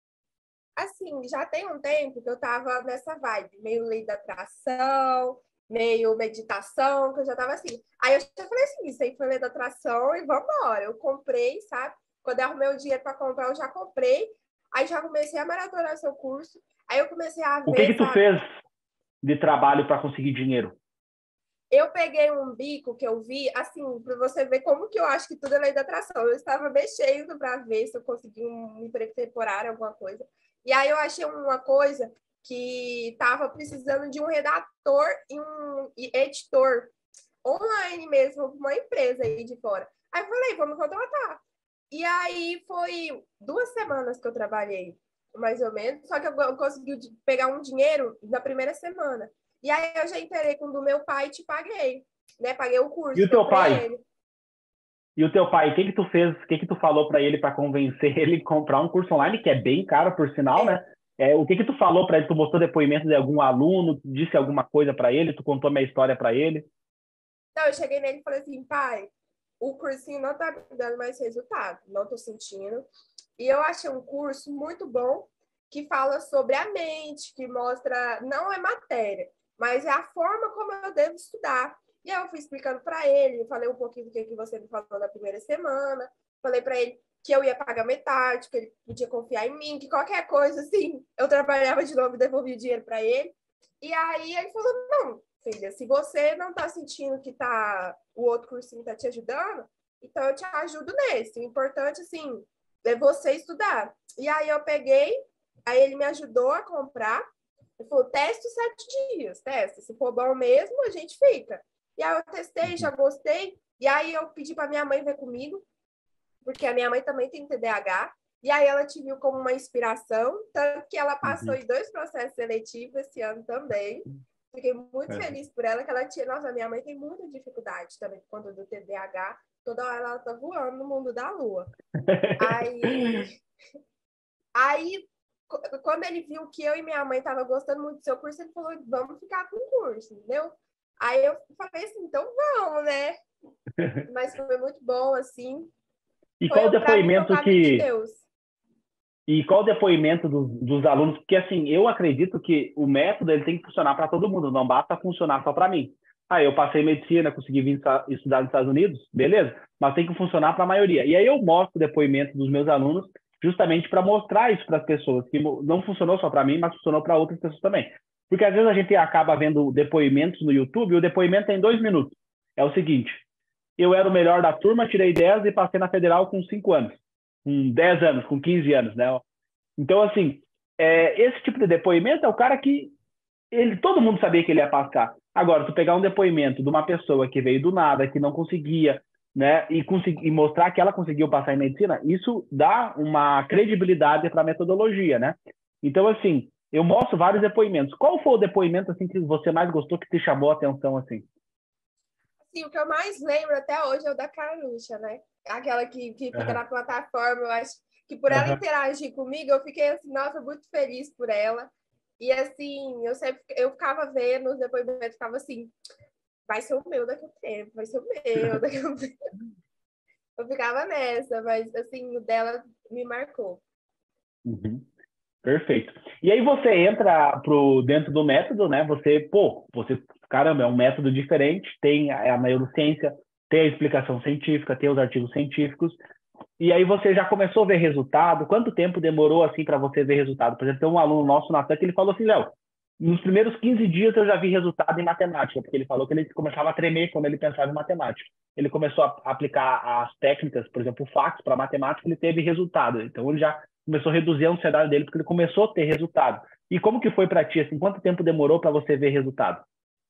Assim, já tem um tempo que eu tava nessa vibe, meio lei da atração, meio meditação, que eu já tava assim. Aí eu já falei assim, isso aí foi lei da atração e vambora. Eu comprei, sabe? Quando eu arrumei o dinheiro para comprar, eu já comprei. Aí já comecei a maratonar seu curso. Aí eu comecei a O que ver, que tu sabe? fez de trabalho para conseguir dinheiro? Eu peguei um bico que eu vi, assim, para você ver como que eu acho que tudo é lei da atração. Eu estava mexendo para ver se eu conseguia um emprego temporário, alguma coisa. E aí eu achei uma coisa que estava precisando de um redator e um editor online mesmo, uma empresa aí de fora. Aí eu falei, vamos contratar. E aí foi 2 semanas que eu trabalhei, mais ou menos, só que eu consegui pegar um dinheiro na primeira semana. E aí eu já entrei com o do meu pai e te paguei, né? Paguei o E curso, o teu comprei pai? ele. E o teu pai, o que que tu fez? O que que tu falou para ele para convencer ele a comprar um curso online que é bem caro por sinal, né? É. O que que tu falou para ele? Tu mostrou depoimento de algum aluno, disse alguma coisa para ele, tu contou minha história para ele? Então eu cheguei nele e falei assim, pai, o cursinho não tá me dando mais resultado, não tô sentindo. E eu achei um curso muito bom que fala sobre a mente, que mostra, não é matéria, mas é a forma como eu devo estudar. E aí eu fui explicando para ele, falei um pouquinho do que você me falou na primeira semana, falei para ele que eu ia pagar metade, que ele podia confiar em mim, que qualquer coisa assim, eu trabalhava de novo e devolvia o dinheiro para ele. E aí ele falou: "Não, filha, se você não tá sentindo que o outro cursinho tá te ajudando, então eu te ajudo nesse. O importante assim é você estudar". E aí eu peguei, aí ele me ajudou a comprar. Ele falou: "Teste 7 dias, testa. Se for bom mesmo, a gente fica". E aí eu testei, já gostei. E aí eu pedi para minha mãe ver comigo, porque a minha mãe também tem TDAH. E aí ela te viu como uma inspiração, tanto que ela passou Uhum. em 2 processos seletivos esse ano também. Fiquei muito Uhum. feliz por ela, que ela tinha. Nossa, minha mãe tem muita dificuldade também por conta do TDAH. Toda hora ela tá voando no mundo da lua. Aí, aí quando ele viu que eu e minha mãe estavam gostando muito do seu curso, ele falou, vamos ficar com o curso, entendeu? Aí eu falei assim, então vamos, né? Mas foi muito bom, assim. E qual o Para mim, foi o depoimento caminho de que Deus. E qual o depoimento dos alunos? Porque, assim, eu acredito que o método ele tem que funcionar para todo mundo, não basta funcionar só para mim. Ah, eu passei medicina, consegui vir estudar nos Estados Unidos, beleza, mas tem que funcionar para a maioria. E aí eu mostro o depoimento dos meus alunos justamente para mostrar isso para as pessoas, que não funcionou só para mim, mas funcionou para outras pessoas também. Porque às vezes a gente acaba vendo depoimentos no YouTube, e o depoimento tem 2 minutos. É o seguinte, eu era o melhor da turma, tirei 10 e passei na federal com 5 anos, com 10 anos, com 15 anos, né? Então, assim, esse tipo de depoimento é o cara que todo mundo sabia que ele ia passar. Agora, tu pegar um depoimento de uma pessoa que veio do nada, que não conseguia, né, e mostrar que ela conseguiu passar em medicina, isso dá uma credibilidade para a metodologia, né? Então, assim, eu mostro vários depoimentos. Qual foi o depoimento assim que você mais gostou, que te chamou a atenção assim? Assim, o que eu mais lembro até hoje é o da Carluxa, né? Aquela que fica na plataforma. Eu acho que por ela interagir comigo, eu fiquei assim, nossa, muito feliz por ela. E assim, eu ficava vendo os depoimentos, ficava assim, vai ser o meu daqui a um tempo, vai ser o meu daqui a um tempo. Eu ficava nessa, mas assim, o dela me marcou. Uhum. Perfeito. E aí você entra dentro do método, né? Caramba, é um método diferente, tem a neurociência, tem a explicação científica, tem os artigos científicos, e aí você já começou a ver resultado? Quanto tempo demorou assim para você ver resultado? Por exemplo, tem um aluno nosso na que ele falou assim, Léo, nos primeiros 15 dias eu já vi resultado em matemática, porque ele falou que ele começava a tremer quando ele pensava em matemática. Ele começou a aplicar as técnicas, por exemplo, o fax para matemática, ele teve resultado. Então ele já começou a reduzir a ansiedade dele, porque ele começou a ter resultado. E como que foi para ti? Assim, quanto tempo demorou para você ver resultado?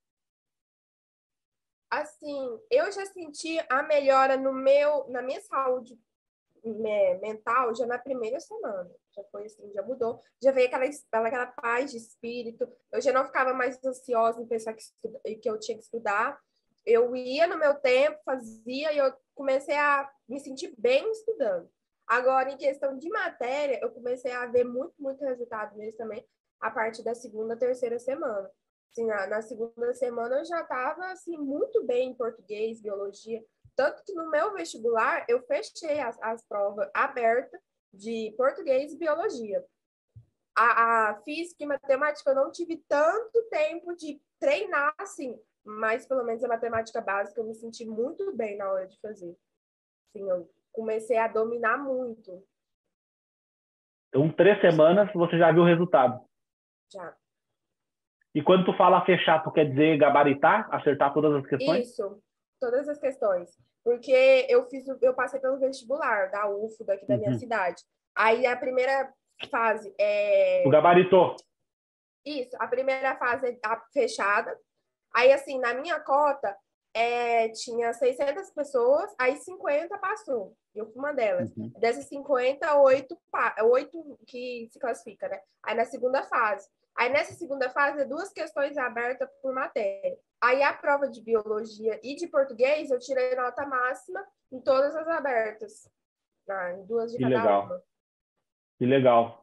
Assim, eu já senti a melhora na minha saúde mental já na primeira semana. Já foi assim, já mudou. Já veio aquela paz de espírito. Eu já não ficava mais ansiosa em pensar que eu tinha que estudar. Eu ia no meu tempo, fazia e eu comecei a me sentir bem estudando. Agora, em questão de matéria, eu comecei a ver muito, muito resultado mesmo também a partir da segunda, terceira semana. Assim, na segunda semana eu já estava assim, muito bem em português, biologia. Tanto que no meu vestibular eu fechei as provas abertas de português e biologia. A física e matemática eu não tive tanto tempo de treinar assim, mas pelo menos a matemática básica eu me senti muito bem na hora de fazer. Assim, eu comecei a dominar muito. Então, 3 semanas você já viu o resultado. Já. E quando tu fala fechar, tu quer dizer gabaritar, acertar todas as questões? Isso, todas as questões. Porque eu passei pelo vestibular da UFO daqui da minha cidade. Aí a primeira fase Tu gabaritou. Isso, a primeira fase é fechada. Aí, assim, na minha cota, tinha 600 pessoas, aí 50 passou. Eu fui uma delas. Dessas 50, 8 que se classifica, né? Aí na segunda fase. Aí nessa segunda fase, 2 questões abertas por matéria. Aí a prova de biologia e de português, eu tirei nota máxima em todas as abertas. Em 2 de Que cada legal. uma. Que legal.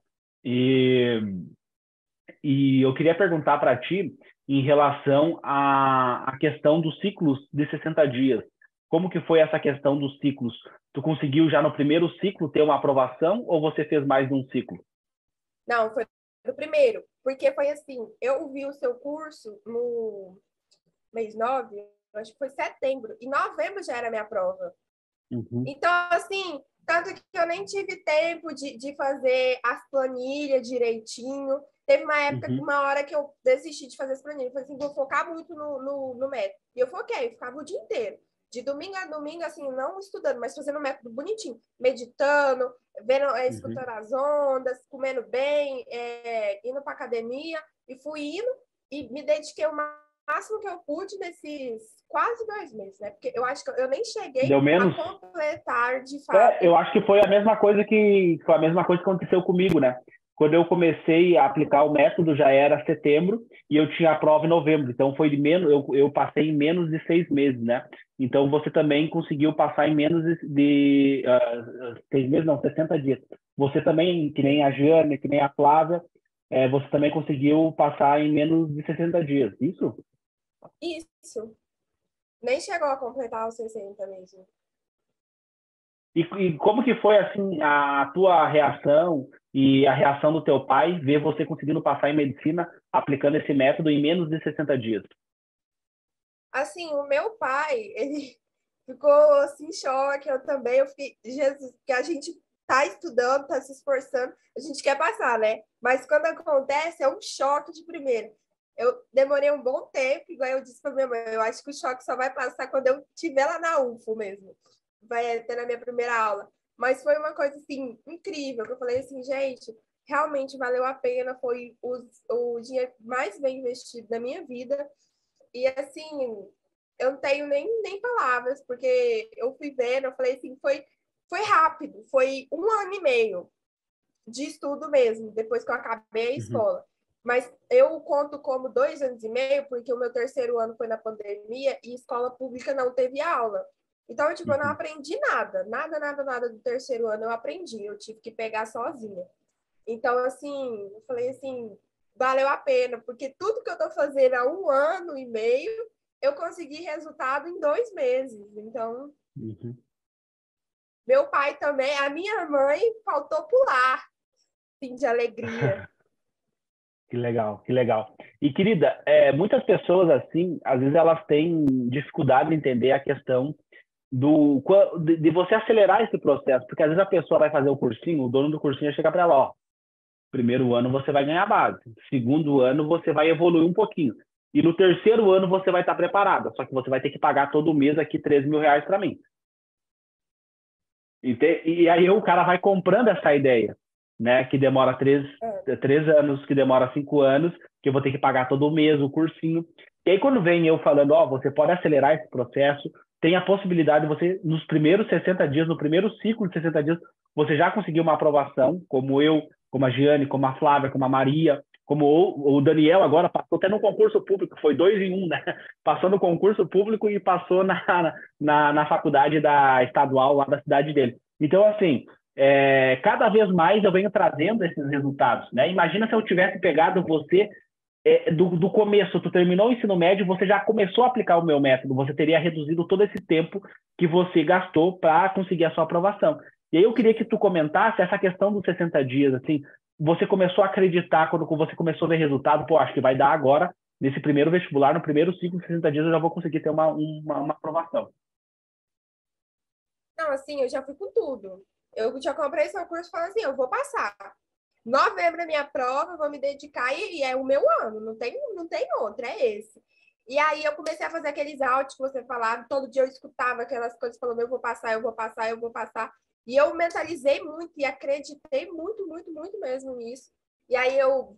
E eu queria perguntar para ti em relação à questão dos ciclos de 60 dias. Como que foi essa questão dos ciclos? Tu conseguiu já no primeiro ciclo ter uma aprovação ou você fez mais de um ciclo? Não, foi no primeiro. Porque foi assim, eu vi o seu curso no mês 9, acho que foi setembro, e novembro já era minha prova. Então, assim, tanto que eu nem tive tempo de fazer as planilhas direitinho. Teve uma época, uma hora que eu desisti de fazer as planilhas. Eu falei assim, vou focar muito no método. E eu foquei, ficava o dia inteiro. De domingo a domingo, assim, não estudando, mas fazendo o método bonitinho. Meditando, vendo, escutando as ondas, comendo bem, indo para academia. E fui indo e me dediquei o máximo que eu pude nesses quase 2 meses, né? Porque eu acho que eu nem cheguei Deu menos? a completar de fato. Eu acho que foi a mesma coisa que aconteceu comigo, né? Quando eu comecei a aplicar o método já era setembro e eu tinha a prova em novembro, então foi de menos, eu passei em menos de 6 meses, né? Então você também conseguiu passar em menos de 6 meses, não, 60 dias. você também, que nem a Jane, que nem a Flávia, você também conseguiu passar em menos de 60 dias, isso? Isso. Nem chegou a completar os 60 mesmo. E como que foi, assim, a tua reação e a reação do teu pai ver você conseguindo passar em medicina aplicando esse método em menos de 60 dias? Assim, o meu pai, ele ficou assim em choque, eu também, eu fiquei, Jesus, que a gente tá estudando, tá se esforçando, a gente quer passar, né? Mas quando acontece, é um choque de primeira. Eu demorei um bom tempo, igual eu disse para minha mãe, eu acho que o choque só vai passar quando eu estiver lá na UFO mesmo. Vai ter na minha primeira aula. Mas foi uma coisa, assim, incrível, que eu falei assim, gente, realmente valeu a pena, foi o dinheiro mais bem investido da minha vida. E assim, eu não tenho nem palavras, porque eu fui vendo, eu falei assim, foi rápido, foi 1 ano e meio de estudo mesmo, depois que eu acabei a Uhum, escola. Mas eu conto como 2 anos e meio, porque o meu terceiro ano foi na pandemia e escola pública não teve aula. Então, tipo, eu não uhum. aprendi nada, nada do terceiro ano eu aprendi, eu tive que pegar sozinha. Então, assim, eu falei assim, valeu a pena, porque tudo que eu estou fazendo há 1 ano e meio, eu consegui resultado em 2 meses. Então, Uhum. meu pai também, a minha mãe faltou pular, assim, de alegria. Que legal, que legal. E, querida, muitas pessoas, assim, às vezes elas têm dificuldade em entender a questão de você acelerar esse processo, porque às vezes a pessoa vai fazer o cursinho, o dono do cursinho chega para ela, ó, primeiro ano você vai ganhar base, segundo ano você vai evoluir um pouquinho, e no terceiro ano você vai estar preparada, só que você vai ter que pagar todo mês aqui R$ 3.000 para mim. E aí o cara vai comprando essa ideia, né? Que demora É. 3 anos, que demora 5 anos, que eu vou ter que pagar todo mês o cursinho. E aí quando vem eu falando, ó, você pode acelerar esse processo, tem a possibilidade de você, nos primeiros 60 dias, no primeiro ciclo de 60 dias, você já conseguir uma aprovação, como eu, como a Giane, como a Flávia, como a Maria, como o Daniel agora passou até no concurso público, foi 2 em 1, né? Passou no concurso público e passou na faculdade da estadual lá da cidade dele. Então, assim, cada vez mais eu venho trazendo esses resultados, né? Imagina se eu tivesse pegado você do começo, tu terminou o ensino médio, você já começou a aplicar o meu método, você teria reduzido todo esse tempo que você gastou para conseguir a sua aprovação. E aí eu queria que tu comentasse essa questão dos 60 dias, assim, você começou a acreditar quando você começou a ver resultado, pô, acho que vai dar agora, nesse primeiro vestibular, no primeiro ciclo de 60 dias eu já vou conseguir ter uma aprovação. Não, assim, eu já fui com tudo. Eu já comprei seu curso e falei assim, eu vou passar. Novembro é minha prova, eu vou me dedicar e é o meu ano, não tem outro, é esse. E aí eu comecei a fazer aqueles áudios que você falava, todo dia eu escutava aquelas coisas falando, eu vou passar, eu vou passar, eu vou passar. E eu mentalizei muito e acreditei muito, muito, muito mesmo nisso. E aí eu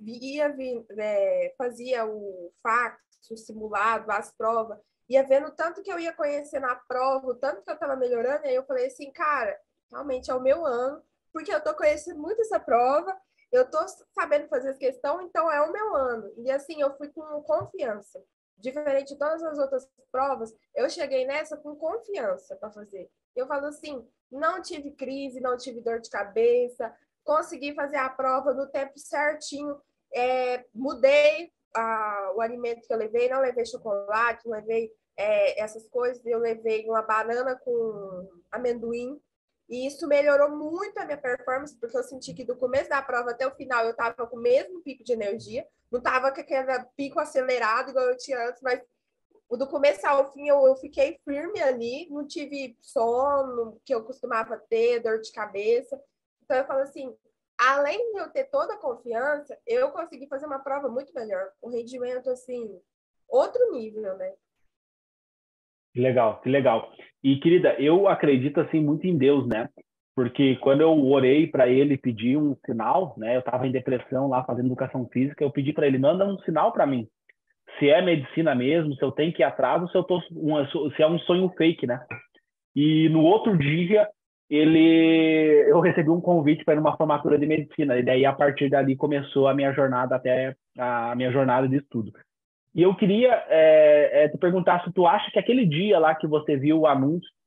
fazia o fax, o simulado, as provas, ia vendo tanto que eu ia conhecer na prova, o tanto que eu estava melhorando, e aí eu falei assim, cara, realmente é o meu ano, porque eu estou conhecendo muito essa prova, eu estou sabendo fazer as questões, então é o meu ano. E assim, eu fui com confiança. Diferente de todas as outras provas, eu cheguei nessa com confiança para fazer. Eu falo assim, não tive crise, não tive dor de cabeça, consegui fazer a prova no tempo certinho, mudei o alimento que eu levei, não levei chocolate, não levei essas coisas, eu levei uma banana com amendoim, e isso melhorou muito a minha performance, porque eu senti que do começo da prova até o final eu estava com o mesmo pico de energia, não estava com aquele pico acelerado igual eu tinha antes, mas do começo ao fim eu fiquei firme ali, não tive sono que eu costumava ter, dor de cabeça. Então eu falo assim, além de eu ter toda a confiança, eu consegui fazer uma prova muito melhor, um rendimento assim, outro nível, né? Que legal, que legal. E, querida, eu acredito, assim, muito em Deus, né? Porque quando eu orei para ele pedir um sinal, né? Eu estava em depressão lá, fazendo educação física, eu pedi para ele, manda um sinal para mim. Se é medicina mesmo, se eu tenho que ir atrás, ou se é um sonho fake, né? E no outro dia, eu recebi um convite para ir numa formatura de medicina. E daí, a partir dali, começou a minha jornada até a minha jornada de estudo. E eu queria te perguntar se tu acha que aquele dia lá que você viu o anúncio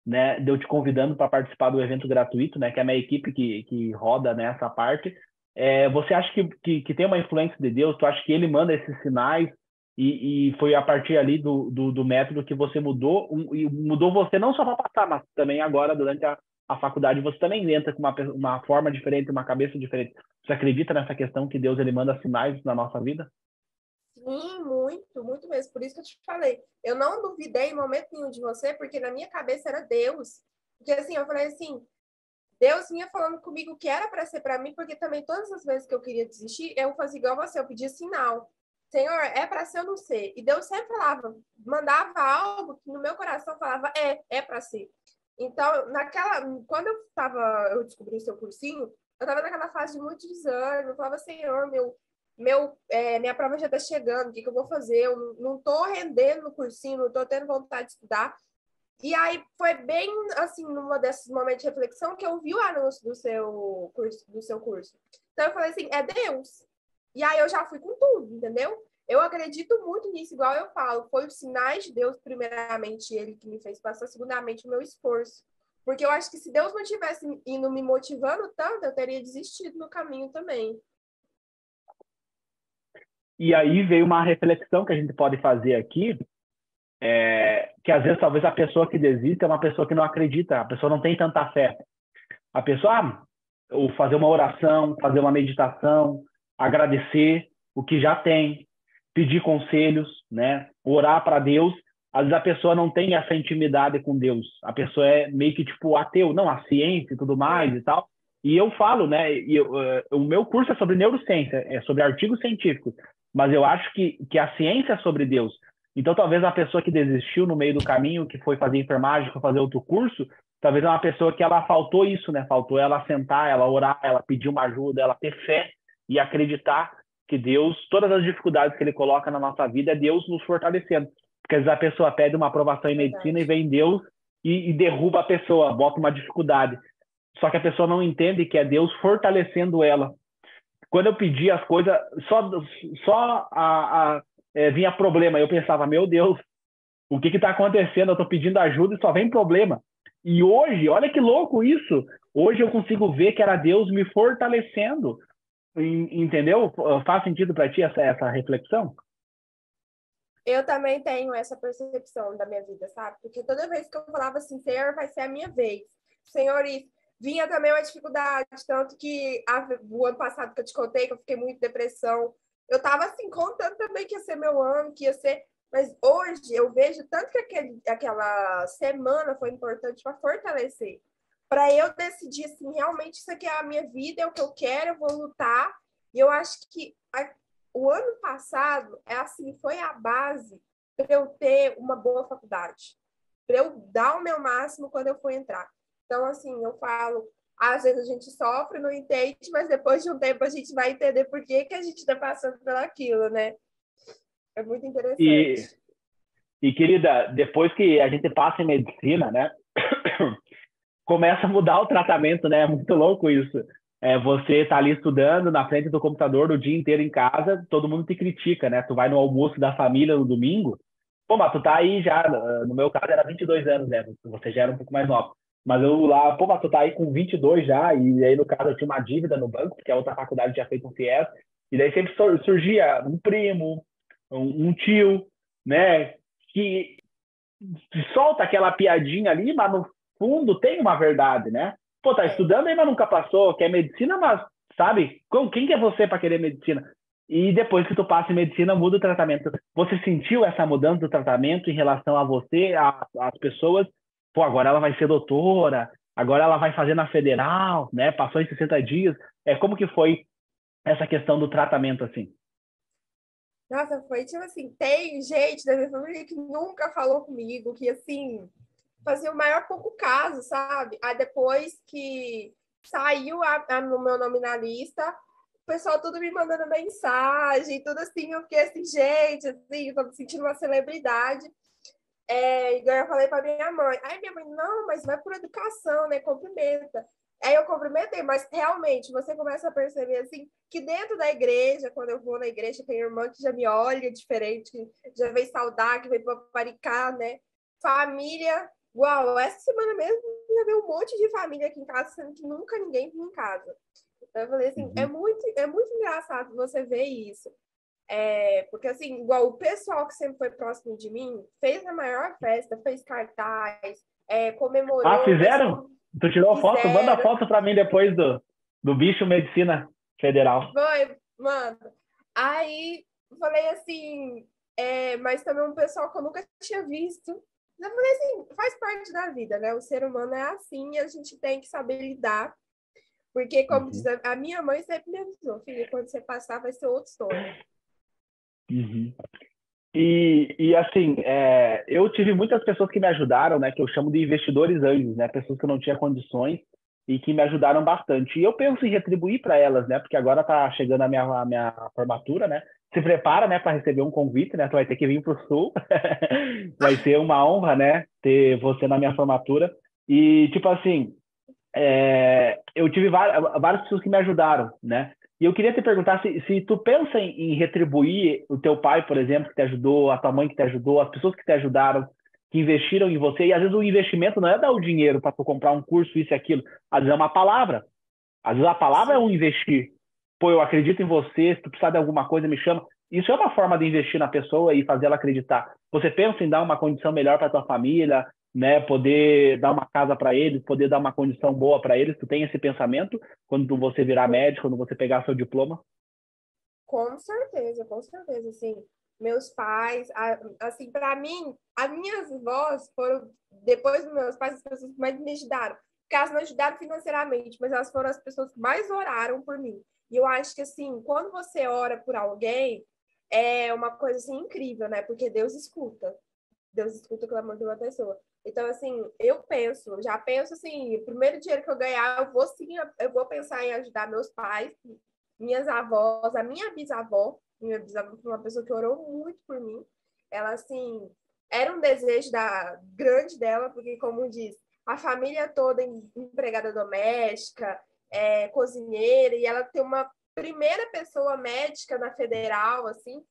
né, de eu te convidando para participar do evento gratuito, né, que é a minha equipe que roda nessa parte. Você acha que tem uma influência de Deus? Tu acha que ele manda esses sinais e foi a partir ali do método que você mudou, e mudou você não só para passar, mas também agora, durante a faculdade, você também entra com uma forma diferente, uma cabeça diferente. Você acredita nessa questão que Deus ele manda sinais na nossa vida? Sim, muito, muito mesmo. Por isso que eu te falei. Eu não duvidei em momento nenhum de você, porque na minha cabeça era Deus. Porque assim, eu falei assim, Deus vinha falando comigo o que era para ser para mim, porque também todas as vezes que eu queria desistir, eu fazia igual você, eu pedia sinal. Senhor, é para ser ou não ser? E Deus sempre falava, mandava algo que no meu coração falava, para ser. Então, quando eu descobri o seu cursinho, eu estava naquela fase de muito desânimo, eu falava, Senhor, minha prova já está chegando, o que eu vou fazer? Eu não estou rendendo no cursinho, não estou tendo vontade de estudar. E aí foi bem assim, numa desses momentos de reflexão, que eu vi o anúncio do seu curso. Então eu falei assim, é Deus. E aí eu já fui com tudo, entendeu? Eu acredito muito nisso, igual eu falo, foi os sinais de Deus, primeiramente, ele que me fez passar, segundamente, o meu esforço. Porque eu acho que se Deus não tivesse indo me motivando tanto, eu teria desistido no caminho também. E aí veio uma reflexão que a gente pode fazer aqui, que às vezes talvez a pessoa que desiste é uma pessoa que não acredita, a pessoa não tem tanta fé. A pessoa, ou fazer uma oração, fazer uma meditação, agradecer o que já tem, pedir conselhos, né? Orar para Deus. Às vezes a pessoa não tem essa intimidade com Deus. A pessoa é meio que tipo ateu, não, a ciência e tudo mais e tal. E eu falo, né? O meu curso é sobre neurociência, é sobre artigos científicos, mas eu acho que a ciência é sobre Deus. Então, talvez a pessoa que desistiu no meio do caminho, que foi fazer enfermagem, foi fazer outro curso, talvez é uma pessoa que ela faltou isso, né? Faltou ela sentar, ela orar, ela pedir uma ajuda, ela ter fé e acreditar que Deus, todas as dificuldades que ele coloca na nossa vida, é Deus nos fortalecendo. Porque às vezes a pessoa pede uma aprovação em medicina e vem Deus e derruba a pessoa, bota uma dificuldade. Só que a pessoa não entende que é Deus fortalecendo ela. Quando eu pedi as coisas, vinha problema. Eu pensava, meu Deus, o que está acontecendo? Eu estou pedindo ajuda e só vem problema. E hoje, olha que louco isso. Hoje eu consigo ver que era Deus me fortalecendo. Entendeu? Faz sentido para ti essa reflexão? Eu também tenho essa percepção da minha vida, sabe? Porque toda vez que eu falava assim, Senhor, vai ser a minha vez. Senhor, isso. Vinha também uma dificuldade, tanto que o ano passado que eu te contei, que eu fiquei muito em depressão, eu tava assim, contando também que ia ser meu ano, que ia ser... Mas hoje eu vejo tanto que aquela semana foi importante para fortalecer. Para eu decidir assim, realmente isso aqui é a minha vida, é o que eu quero, eu vou lutar. E eu acho que o ano passado foi a base para eu ter uma boa faculdade, para eu dar o meu máximo quando eu for entrar. Então, assim, eu falo, às vezes a gente sofre, não entende, mas depois de um tempo a gente vai entender por que a gente está passando pelaquilo, né? É muito E, interessante. e, querida, depois que a gente passa em medicina, né? Começa a mudar o tratamento, né? É muito louco isso. Você tá ali estudando na frente do computador o dia inteiro em casa, todo mundo te critica, né? Tu vai no almoço da família no domingo, pô, mas tu tá aí já, no meu caso era 22 anos, né? Você já era um pouco mais nova. Mas eu lá, pô, mas tu tá aí com 22 já, e aí no caso eu tinha uma dívida no banco, porque a outra faculdade tinha feito um FIES, e daí sempre surgia um primo, um tio, né? Que solta aquela piadinha ali, mas no fundo tem uma verdade, né? Pô, tá É. estudando aí, mas nunca passou, quer medicina, mas, sabe? Quem que é você para querer medicina? E depois que tu passa em medicina, muda o tratamento. Você sentiu essa mudança do tratamento em relação a você, às pessoas? Pô, agora ela vai ser doutora, agora ela vai fazer na federal, né? Passou em 60 dias. Como que foi essa questão do tratamento, assim? Nossa, foi tipo assim, tem gente da minha família que nunca falou comigo, que assim, fazia o maior pouco caso, sabe? Aí depois que saiu no meu nome na lista, o pessoal tudo me mandando mensagem, tudo assim, eu fiquei assim, gente, assim, eu tô me sentindo uma celebridade. Igual eu falei para minha mãe. Aí minha mãe, não, mas vai por educação, né? Cumprimenta. Aí eu cumprimentei, mas realmente você começa a perceber assim que dentro da igreja, quando eu vou na igreja, tem irmã que já me olha diferente, que já vem saudar, que vem paparicar, né? Família Igual, essa semana mesmo já veio um monte de família aqui em casa, sendo que nunca ninguém vinha em casa. Então, eu falei assim, Uhum. é muito engraçado você ver isso. Porque, assim, igual o pessoal que sempre foi próximo de mim, fez a maior festa, fez cartaz, Ah, comemorou, mas fizeram? Tu tirou foto? Manda fizeram. foto para mim depois do bicho Medicina Federal. Foi, mano. Aí, eu falei assim, mas também um pessoal que eu nunca tinha visto. Eu falei assim, faz parte da vida, né? O ser humano é assim e a gente tem que saber lidar. Porque, como diz Uhum. a minha mãe sempre me avisou, filha, quando você passar vai ser outra história. Uhum. E assim, eu tive muitas pessoas que me ajudaram, né, que eu chamo de investidores anjos, né, pessoas que eu não tinha condições e que me ajudaram bastante. E eu penso em retribuir para elas, né, porque agora está chegando a minha formatura, né. Se prepara, né, para receber um convite, né, tu vai ter que vir para o Sul. Vai ser uma honra, né, ter você na minha formatura. E, tipo assim, eu tive várias pessoas que me ajudaram, né? E eu queria te perguntar se tu pensa em retribuir o teu pai, por exemplo, que te ajudou, a tua mãe que te ajudou, as pessoas que te ajudaram, que investiram em você. E às vezes o investimento não é dar o dinheiro para tu comprar um curso, isso e aquilo. Às vezes é uma palavra. Às vezes a palavra é um Sim. investir. Pô, eu acredito em você, se tu precisar de alguma coisa, me chama. Isso é uma forma de investir na pessoa e fazer ela acreditar. Você pensa em dar uma condição melhor para tua família, né? Poder dar uma casa para eles, poder dar uma condição boa para eles. Tu tem esse pensamento quando você virar médico, quando você pegar seu diploma? Com certeza, assim, meus pais, assim, para mim, as minhas avós foram, depois dos meus pais, as pessoas que mais me ajudaram, porque elas não ajudaram financeiramente, mas elas foram as pessoas que mais oraram por mim, e eu acho que, assim, quando você ora por alguém, é uma coisa, assim, incrível, né, porque Deus escuta o clamor de uma pessoa. Então, assim, já penso assim, o primeiro dinheiro que eu ganhar, eu vou pensar em ajudar meus pais, minhas avós, a minha bisavó foi uma pessoa que orou muito por mim. Ela, assim, era um desejo grande dela, porque, como diz, a família toda empregada doméstica, cozinheira, e ela tem uma primeira pessoa médica na federal, assim,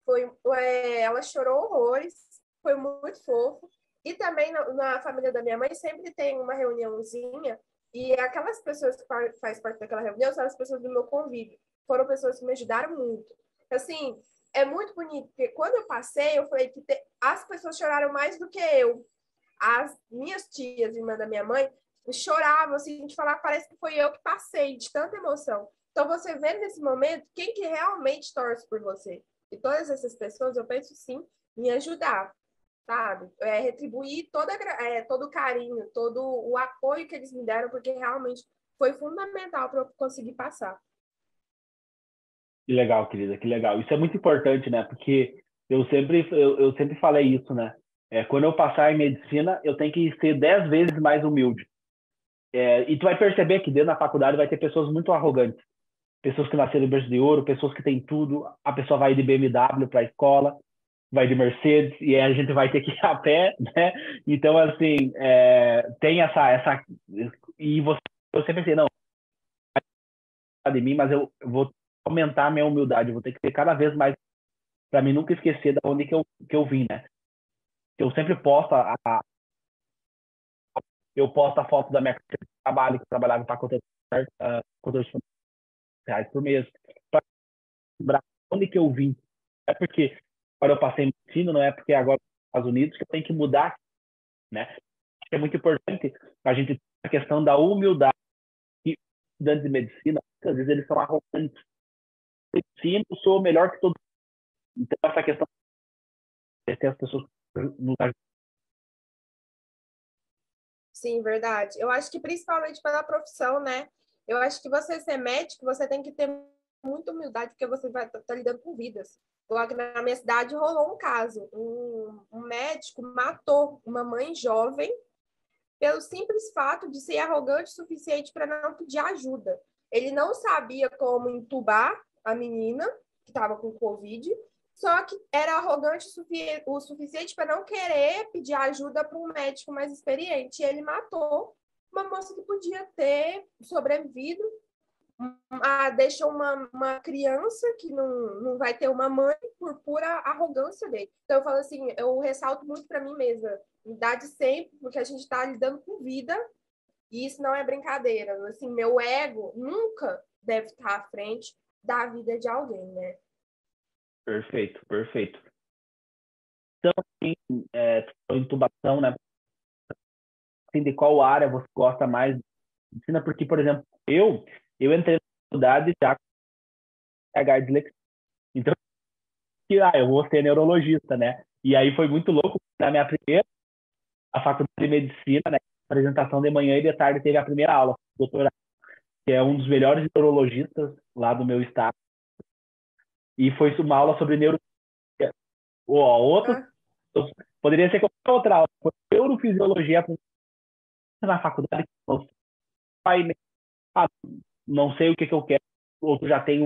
ela chorou horrores, foi muito fofo. E também na família da minha mãe sempre tem uma reuniãozinha e aquelas pessoas que faz parte daquela reunião são as pessoas do meu convívio. Foram pessoas que me ajudaram muito. Assim, é muito bonito, porque quando eu passei, eu falei que as pessoas choraram mais do que eu. As minhas tias, irmã da minha mãe, choravam, assim, de falar, parece que foi eu que passei, de tanta emoção. Então, você vê nesse momento quem que realmente torce por você. E todas essas pessoas, eu penso sim, em ajudar, sabe? Retribuir todo o carinho, todo o apoio que eles me deram, porque realmente foi fundamental para eu conseguir passar. Que legal, querida, que legal. Isso é muito importante, né? Porque eu sempre falei isso, né? Quando eu passar em medicina, eu tenho que ser 10 vezes mais humilde. E tu vai perceber que dentro da faculdade vai ter pessoas muito arrogantes. Pessoas que nasceram em berço de ouro, pessoas que têm tudo. A pessoa vai de BMW para a escola, vai de Mercedes, e a gente vai ter que ir a pé, né? Então, assim, tem essa. E você, eu sempre pensei, não, de mim, mas eu vou aumentar a minha humildade, eu vou ter que ser cada vez mais, para mim nunca esquecer de onde que eu vim, né? Eu sempre posto eu posto a foto da minha carteira de trabalho, que eu trabalhava para R$ 14 por mês, para lembrar onde que eu vim. É porque agora eu passei em medicina, não é porque agora nos Estados Unidos que eu tenho que mudar, né? Acho que é muito importante a gente ter a questão da humildade. E estudantes de medicina, às vezes eles são arrogantes. Medicina, eu sou melhor que todos. Então, essa questão de ter as pessoas nos ajudam. Sim, verdade. Eu acho que principalmente pela profissão, né? Eu acho que você ser médico, você tem que ter muita humildade, porque você vai estar lidando com vidas. Logo na minha cidade rolou um caso. Um médico matou uma mãe jovem pelo simples fato de ser arrogante o suficiente para não pedir ajuda. Ele não sabia como entubar a menina, que estava com Covid, só que era arrogante o suficiente para não querer pedir ajuda para um médico mais experiente. E ele matou uma moça que podia ter sobrevivido deixa uma criança que não vai ter uma mãe por pura arrogância dele. Então, eu falo assim, eu ressalto muito para mim mesma, idade sempre, porque a gente está lidando com vida, e isso não é brincadeira. Assim, meu ego nunca deve estar à frente da vida de alguém, né? Perfeito, perfeito. Então, assim, intubação, né? Assim, de qual área você gosta mais de medicina? Porque, por exemplo, eu entrei na faculdade já com TH de dislexia. Então, eu vou ser neurologista, né? E aí foi muito louco. Na minha primeira, a faculdade de medicina, né? Apresentação de manhã e de tarde teve a primeira aula, doutora, que é um dos melhores neurologistas lá do meu estado. E foi uma aula sobre neurologia. Outro, poderia ser qualquer outra aula. Foi neurofisiologia na faculdade. Não sei o que eu quero, ou tu já tem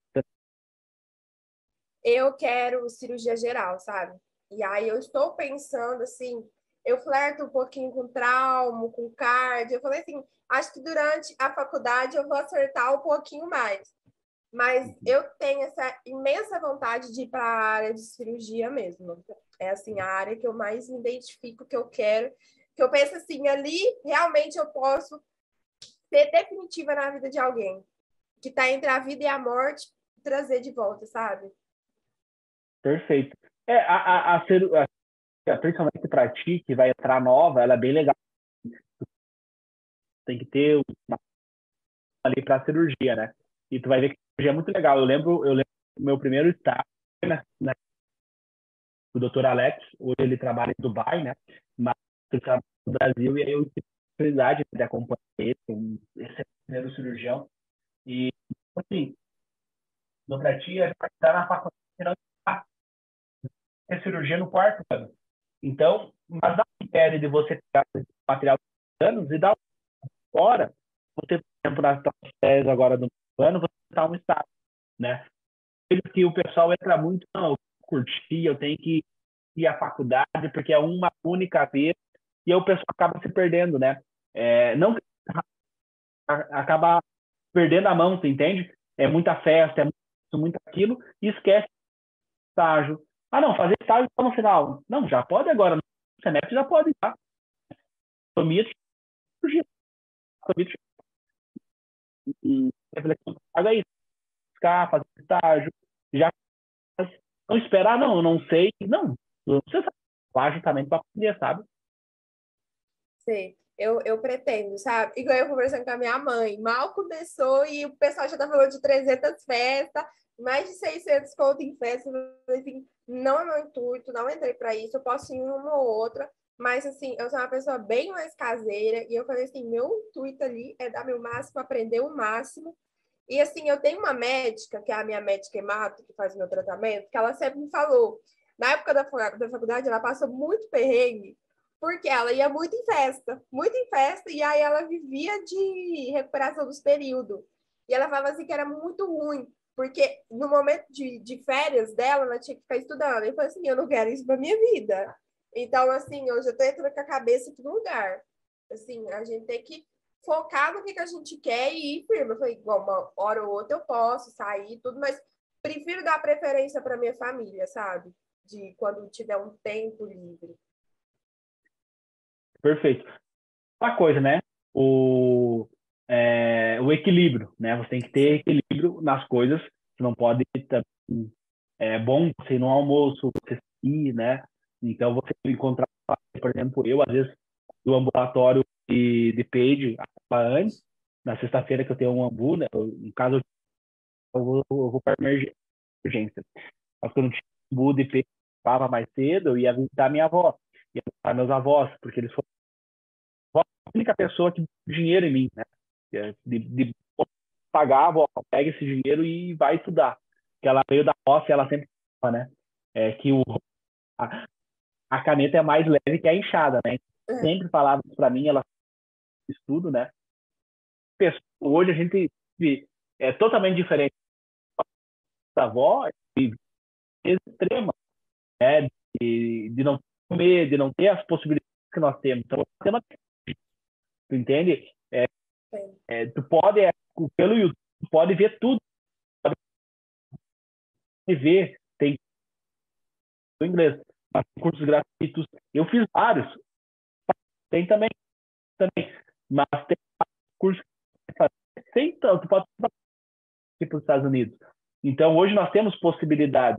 eu quero cirurgia geral, sabe? E aí eu estou pensando assim, eu flerto um pouquinho com trauma, com cardio. Eu falei assim, acho que durante a faculdade eu vou acertar um pouquinho mais. Mas eu tenho essa imensa vontade de ir para a área de cirurgia mesmo. É assim, a área que eu mais me identifico, que eu quero, que eu penso assim, ali realmente eu posso ser definitiva na vida de alguém, que está entre a vida e a morte, trazer de volta, sabe? perfeito. Principalmente para ti, que vai entrar nova, ela é bem legal. Tem que ter uma ali para cirurgia, né? E tu vai ver que a cirurgia é muito legal. Eu lembro do meu primeiro estágio, né, o doutor Alex, hoje ele trabalha em Dubai, né? Mas ele trabalha no Brasil e aí eu tive a oportunidade de acompanhar ele, esse é o primeiro cirurgião. E, assim, para ti, estar na faculdade, não ter cirurgia no quarto, cara. Então, mas não impede de você pegar esse material de anos e dar fora. Você, por exemplo, nas tuas férias agora do ano, você está um estado, né? Que o pessoal entra muito, não, eu curti, eu tenho que ir à faculdade, porque é uma única vez, e aí o pessoal acaba se perdendo, né? Não acaba perdendo a mão, tu entende? É muita festa, é muito aquilo, e esquece o estágio. Ah, não, fazer estágio só no final. Não, já pode agora, no semestre já pode, tá? Anatomia, cirurgia, anatomia, e reflexão, paga isso, ficar, fazer estágio, já não esperar, não, eu não sei, não precisa estágio também para aprender, sabe? Sei. Eu pretendo, sabe? Igual eu conversando com a minha mãe, mal começou e o pessoal já tá falando de 300 festas, mais de 600 conto em festa. Assim, não é meu intuito, não entrei para isso. Eu posso ir em uma ou outra, mas assim, eu sou uma pessoa bem mais caseira e eu falei assim: meu intuito ali é dar meu máximo, aprender o máximo. E assim, eu tenho uma médica, que é a minha médica hemato, que faz meu tratamento, que ela sempre me falou, na época da faculdade, ela passou muito perrengue porque ela ia muito em festa, e aí ela vivia de recuperação dos períodos. E ela falava assim que era muito ruim, porque no momento de férias dela, ela tinha que ficar estudando. Eu falei assim, eu não quero isso para minha vida. Então, assim, eu já tô entrando com a cabeça aqui no lugar. Assim, a gente tem que focar no que a gente quer e ir firme. Eu falei, igual uma hora ou outra eu posso sair tudo, mas prefiro dar preferência para minha família, sabe? De quando tiver um tempo livre. Perfeito. Uma coisa, né? O, o equilíbrio, né? Você tem que ter equilíbrio nas coisas. Você não pode. É bom você ir no almoço, você ir, né? Então, você encontrar, por exemplo, eu, às vezes, do ambulatório de PAID, antes, na sexta-feira que eu tenho um ambu, né? No caso, eu vou para emergência. Mas quando eu não tinha ambu de PAID, eu estava mais cedo, eu ia visitar minha avó, ia visitar meus avós, porque eles foram a única pessoa que deu dinheiro em mim, né? De pagar, avó, pega esse dinheiro e vai estudar. Que ela veio da roça e ela sempre fala, né? Que a, a caneta é mais leve que a enxada, né? Sempre falava isso para mim, ela estudo, né? Hoje a gente é totalmente diferente da avó, extrema, né? De não comer, de não ter as possibilidades que nós temos. Então, tu entende? Tu pode, pelo YouTube, pode ver tudo, pode ver, tem inglês, mas cursos gratuitos, eu fiz vários, tem também, mas tem cursos que fazer sem tanto, pode ir para os Estados Unidos. Então, hoje nós temos possibilidades.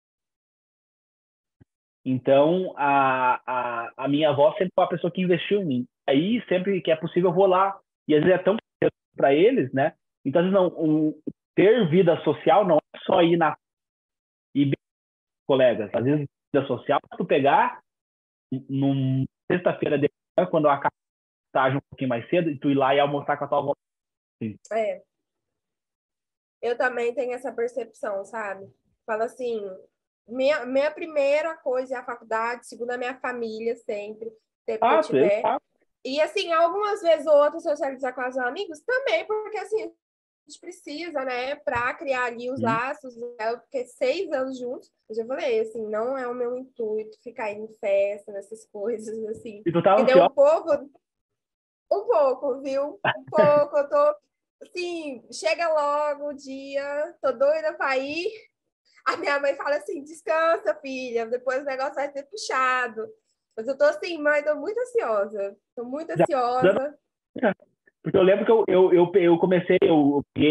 Então, a minha avó sempre foi a pessoa que investiu em mim. Aí, sempre que é possível, eu vou lá. E às vezes é tão para eles, né? Então, às vezes, não, ter vida social não é só ir na e bem com colegas. Às vezes, vida social é tu pegar numa sexta-feira de manhã, quando acaba a tarde um pouquinho mais cedo, e tu ir lá e almoçar com a tua avó. É, eu também tenho essa percepção, sabe? Fala assim, minha primeira coisa é a faculdade, segunda é minha família, sempre, tempo que eu tiver. E, assim, algumas vezes ou outras socializar com os amigos também, porque, assim, a gente precisa, né, para criar ali os laços, né? Porque 6 anos juntos, eu já falei, assim, não é o meu intuito ficar em festa, nessas coisas, assim. E tu tá Que deu ansiosa? um pouco, viu? Um pouco, eu tô, assim, chega logo o dia, tô doida para ir. A minha mãe fala assim, descansa, filha, depois o negócio vai ser puxado. Mas eu tô assim, mãe, tô muito ansiosa. Tô muito ansiosa. Porque eu lembro que eu comecei, eu peguei,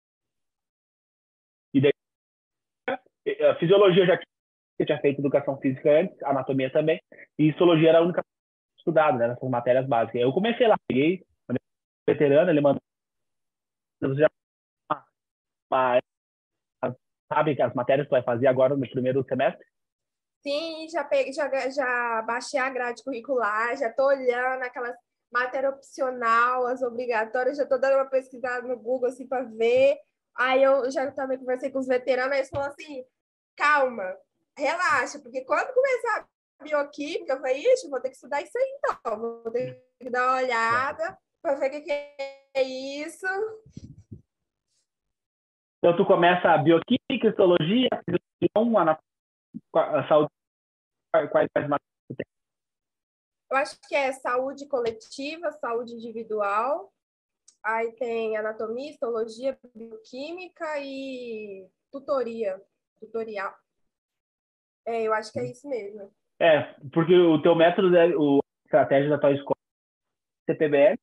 e daí a fisiologia eu tinha feito educação física antes, anatomia também, e histologia era a única estudada, né, nessas matérias básicas. Eu comecei lá, peguei, veterano, ele mandou já uma, sabe as matérias que tu vai fazer agora no primeiro semestre? Sim, já baixei a grade curricular, já tô olhando aquelas matéria opcional, as obrigatórias, já tô dando uma pesquisada no Google assim para ver. Aí eu já também conversei com os veteranos, eles falaram assim: calma, relaxa, porque quando começar a bioquímica, eu falei, ixi, vou ter que estudar isso aí então, vou ter que dar uma olhada para ver o que é isso. Então tu começa a bioquímica, histologia, fisiologia, a saúde, quais matérias tu tem? Eu acho que é saúde coletiva, saúde individual. Aí tem anatomia, histologia, bioquímica e tutorial. É, eu acho que é isso mesmo. Porque o teu método, o estratégia da tua escola é CPBL,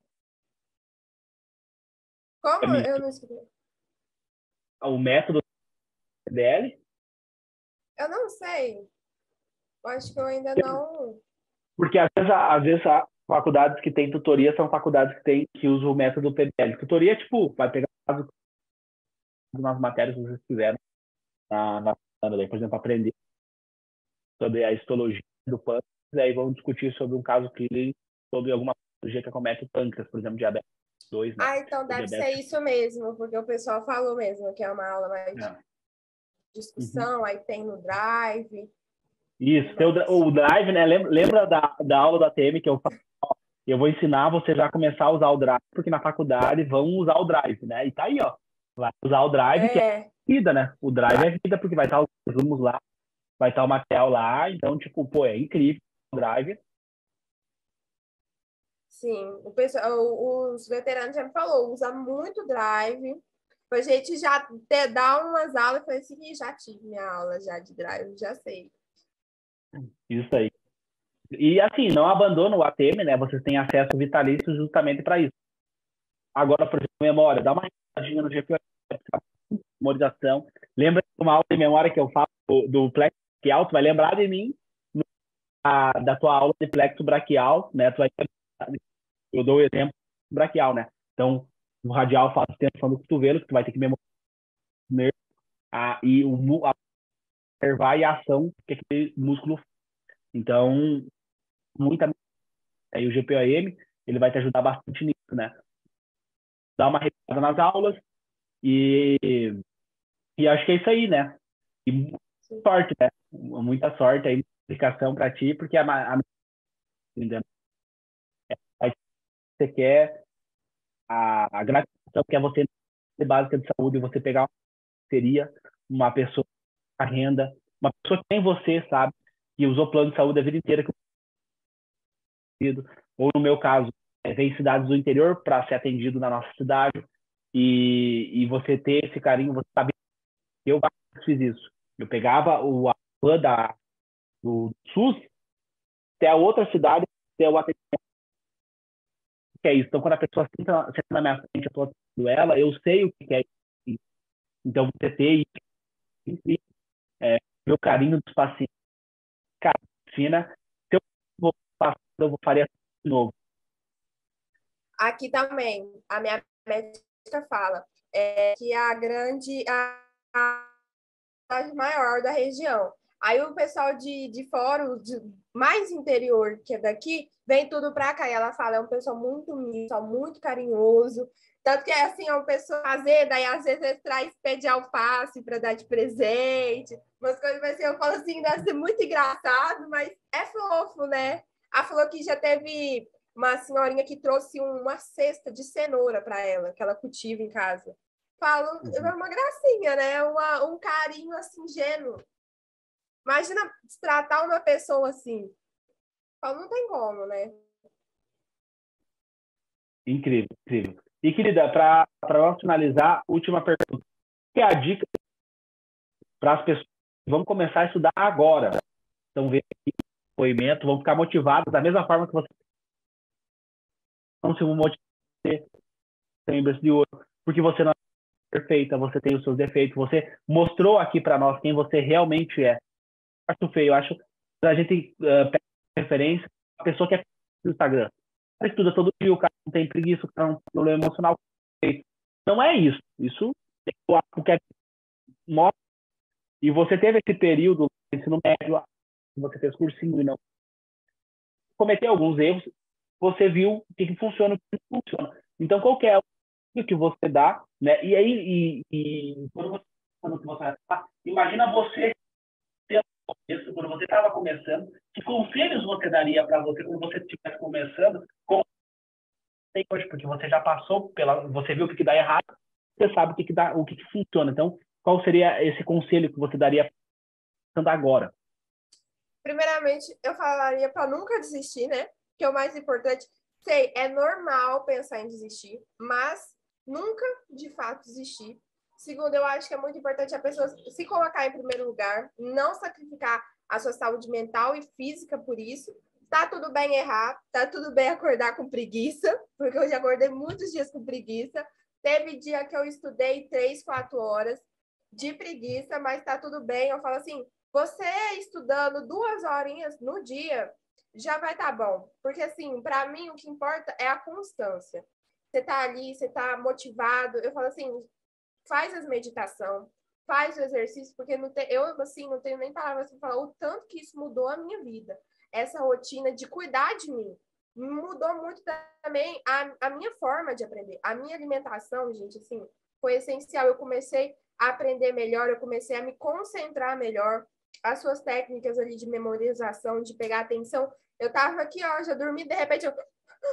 é Como? Eu misto. não escutei. O método CPBL, Eu não sei. Eu acho que eu ainda não. porque às vezes as faculdades que têm tutoria são faculdades que usam o método PBL. Tutoria, tipo, vai pegar nas matérias que vocês tiveram na por exemplo, aprender sobre a histologia do pâncreas, aí vão discutir sobre um caso clínico, sobre alguma patologia que acomete o pâncreas, por exemplo, diabetes 2, né? Ah, então O deve ser diabetes. isso mesmo, porque o pessoal falou mesmo que é uma aula mais de Uhum. discussão, aí tem no Drive. Isso, Mas... o Drive, né? Lembra da aula da ATM que eu falo? Eu vou ensinar você já a começar a usar o Drive, porque na faculdade vão usar o Drive, né? E tá aí, ó. Vai usar o Drive, que é É, vida, né? O Drive é vida, porque vai estar os resumos lá, vai estar o material lá. Então, tipo, pô, é incrível o Drive. sim. O pessoal, os veteranos já me falou, usa muito Drive. A gente já dar umas aulas, eu falei assim, já tive minha aula já de Drive, já sei. Isso aí. E assim, não abandona o ATM, né? Vocês têm acesso vitalício justamente para isso. Agora, por exemplo, memória, dá uma risadinha no GPU, memorização. Lembra de uma aula de memória que eu faço do plexo braquial? Tu vai lembrar de mim da tua aula de plexo braquial, né? Tu vai, eu dou o exemplo braquial, né? Então, no radial faz extensão do cotovelo, que tu vai ter que memorizar e a observar e a ação que aquele músculo faz. Então, muita aí o GPOM, ele vai te ajudar bastante nisso, né? Dá uma revisada nas aulas e, e acho que é isso aí, né? E muita sorte, né? Muita sorte aí, aplicação para ti, porque você quer a gratificação que é você ter básica de saúde, você pegar seria uma pessoa com renda, uma pessoa que tem você, sabe? Que usou plano de saúde a vida inteira, ou no meu caso, vem cidades do interior para ser atendido na nossa cidade. e você ter esse carinho, você sabe que eu fiz isso. Eu pegava a van do SUS até a outra cidade, até o atendimento, que é isso. Então, quando a pessoa senta na minha frente, eu estou atendendo ela, eu sei o que é isso. Então, você ter isso, meu carinho dos pacientes, cara, ensina. Se eu vou passar, eu faria de novo. Aqui também, a minha médica fala que a maior da região. Aí o pessoal de fora, mais interior que é daqui, vem tudo para cá. E ela fala, é um pessoal muito humilde, muito carinhoso. Tanto que assim, é uma pessoa fazer, daí às vezes traz pé de alface para dar de presente, umas coisas assim, eu falo assim, deve ser muito engraçado, mas é fofo, né? Ela falou que já teve uma senhorinha que trouxe uma cesta de cenoura para ela, que ela cultiva em casa. Falo, é uma gracinha, né? Um carinho assim, ingênuo. Imagina tratar uma pessoa assim. Falo, não tem como, né? Incrível, incrível. E, querida, para nós finalizar, última pergunta. Que é a dica para as pessoas que vão começar a estudar agora? Então, ver o depoimento, vão ficar motivados da mesma forma que você não se motivar tem berço de ouro, porque você não é perfeita, você tem os seus defeitos, você mostrou aqui para nós quem você realmente é. Acho feio, acho que a gente pega referência a pessoa que é no Instagram. Ela estuda todo dia, o cara não tem preguiça, o cara não tem problema emocional. Não é isso. Isso é o que mostra. E você teve esse período no ensino médio, você fez cursinho e não cometeu alguns erros, você viu o que funciona e o que não funciona. Então, qualquer o que você dá, né? E aí, quando você vai falar, imagina você quando você estava começando, que conselhos você daria para você quando você estivesse começando, como tem hoje, porque você já passou você viu o que dá errado, você sabe o que funciona. Então, qual seria esse conselho que você daria agora? Primeiramente, eu falaria para nunca desistir, né? Que é o mais importante. Sei, é normal pensar em desistir, mas nunca de fato desistir. Segundo, eu acho que é muito importante a pessoa se colocar em primeiro lugar, não sacrificar a sua saúde mental e física por isso. Tá tudo bem errar, tá tudo bem acordar com preguiça, porque eu já acordei muitos dias com preguiça. Teve dia que eu estudei 3, 4 horas de preguiça, mas tá tudo bem. Eu falo assim, você estudando 2 horinhas no dia já vai estar bom. Porque, assim, para mim, o que importa é a constância. Você tá ali, você tá motivado. Eu falo assim, faz as meditação, faz o exercício, porque não tem, eu, assim, não tenho nem palavras para falar o tanto que isso mudou a minha vida. Essa rotina de cuidar de mim. Mudou muito também a minha forma de aprender. A minha alimentação, gente, assim, foi essencial. Eu comecei a aprender melhor, eu comecei a me concentrar melhor. As suas técnicas ali de memorização, de pegar atenção. Eu tava aqui, ó, já dormi, de repente eu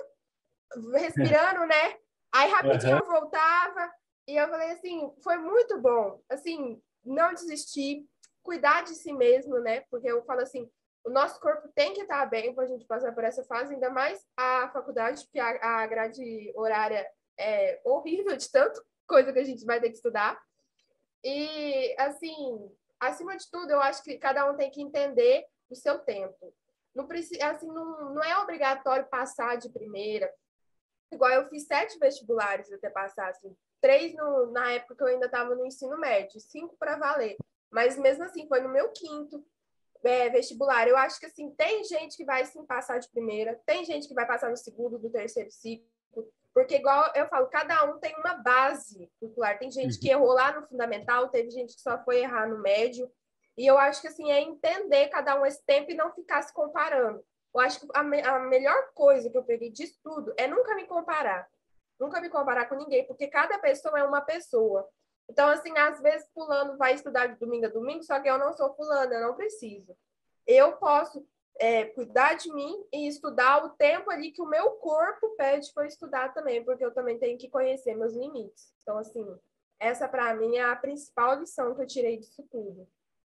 respirando, né? Aí rapidinho eu voltava e eu falei assim, foi muito bom. Assim, não desistir, cuidar de si mesmo, né? Porque eu falo assim, o nosso corpo tem que estar bem para a gente passar por essa fase, ainda mais a faculdade, porque a grade horária é horrível de tanto coisa que a gente vai ter que estudar. E, assim, acima de tudo, eu acho que cada um tem que entender o seu tempo. Não, precisa, assim, não é obrigatório passar de primeira. Igual eu fiz 7 vestibulares até passar, assim. 3 na época que eu ainda estava no ensino médio, 5 para valer. Mas mesmo assim, foi no meu quinto vestibular. Eu acho que assim, tem gente que vai sim passar de primeira, tem gente que vai passar no segundo, do terceiro ciclo. Porque, igual eu falo, cada um tem uma base curricular. Tem gente que errou lá no fundamental, teve gente que só foi errar no médio. E eu acho que assim, é entender cada um esse tempo e não ficar se comparando. Eu acho que a melhor coisa que eu peguei disso tudo é nunca me comparar. Nunca me comparar com ninguém, porque cada pessoa é uma pessoa. Então, assim, às vezes fulano vai estudar de domingo a domingo, só que eu não sou fulano, eu não preciso. Eu posso cuidar de mim e estudar o tempo ali que o meu corpo pede para estudar também, porque eu também tenho que conhecer meus limites. Então, assim, essa para mim é a principal lição que eu tirei disso tudo.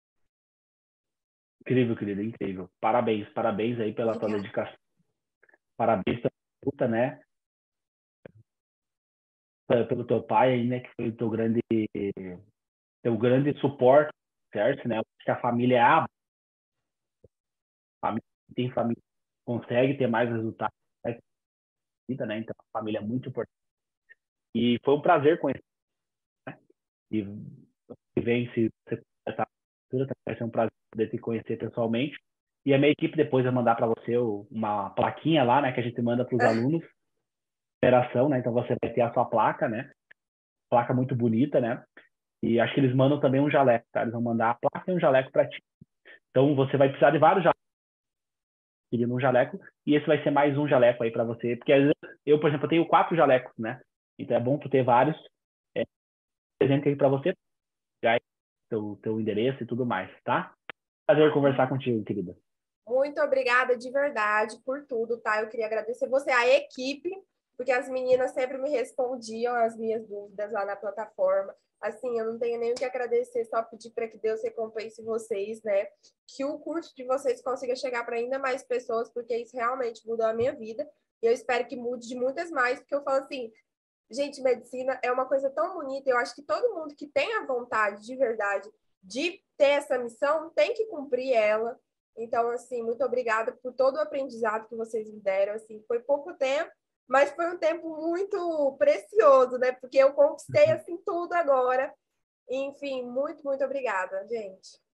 Incrível, querida, incrível. Parabéns, parabéns aí pela tua dedicação. Parabéns pela luta, né? pelo teu pai aí, né, que foi o teu grande suporte, certo, né? Acho que a família é a família, tem família consegue ter mais resultados na vida, né? Então a família é muito importante. E foi um prazer conhecer, né? E vem se você essa cultura, vai ser um prazer poder te conhecer pessoalmente. E a minha equipe depois vai mandar para você uma plaquinha lá, né, que a gente manda para os alunos, operação, né? Então você vai ter a sua placa, né? Placa muito bonita, né? E acho que eles mandam também um jaleco, tá? Eles vão mandar a placa e um jaleco para ti. Então você vai precisar de vários jalecos, pedindo um jaleco, e esse vai ser mais um jaleco aí para você, porque às vezes eu, por exemplo, eu tenho 4 jalecos, né? Então é bom tu ter vários, presente aí para você, já teu endereço e tudo mais, tá? Prazer conversar contigo, querida. Muito obrigada de verdade por tudo, tá? Eu queria agradecer você, a equipe, porque as meninas sempre me respondiam as minhas dúvidas lá na plataforma. Assim, eu não tenho nem o que agradecer, só pedir para que Deus recompense vocês, né? Que o curso de vocês consiga chegar para ainda mais pessoas, porque isso realmente mudou a minha vida. E eu espero que mude de muitas mais, porque eu falo assim, gente, medicina é uma coisa tão bonita. Eu acho que todo mundo que tem a vontade de verdade de ter essa missão tem que cumprir ela. Então, assim, muito obrigada por todo o aprendizado que vocês me deram. Assim, foi pouco tempo, mas foi um tempo muito precioso, né? Porque eu conquistei assim tudo agora. Enfim, muito, muito obrigada, gente.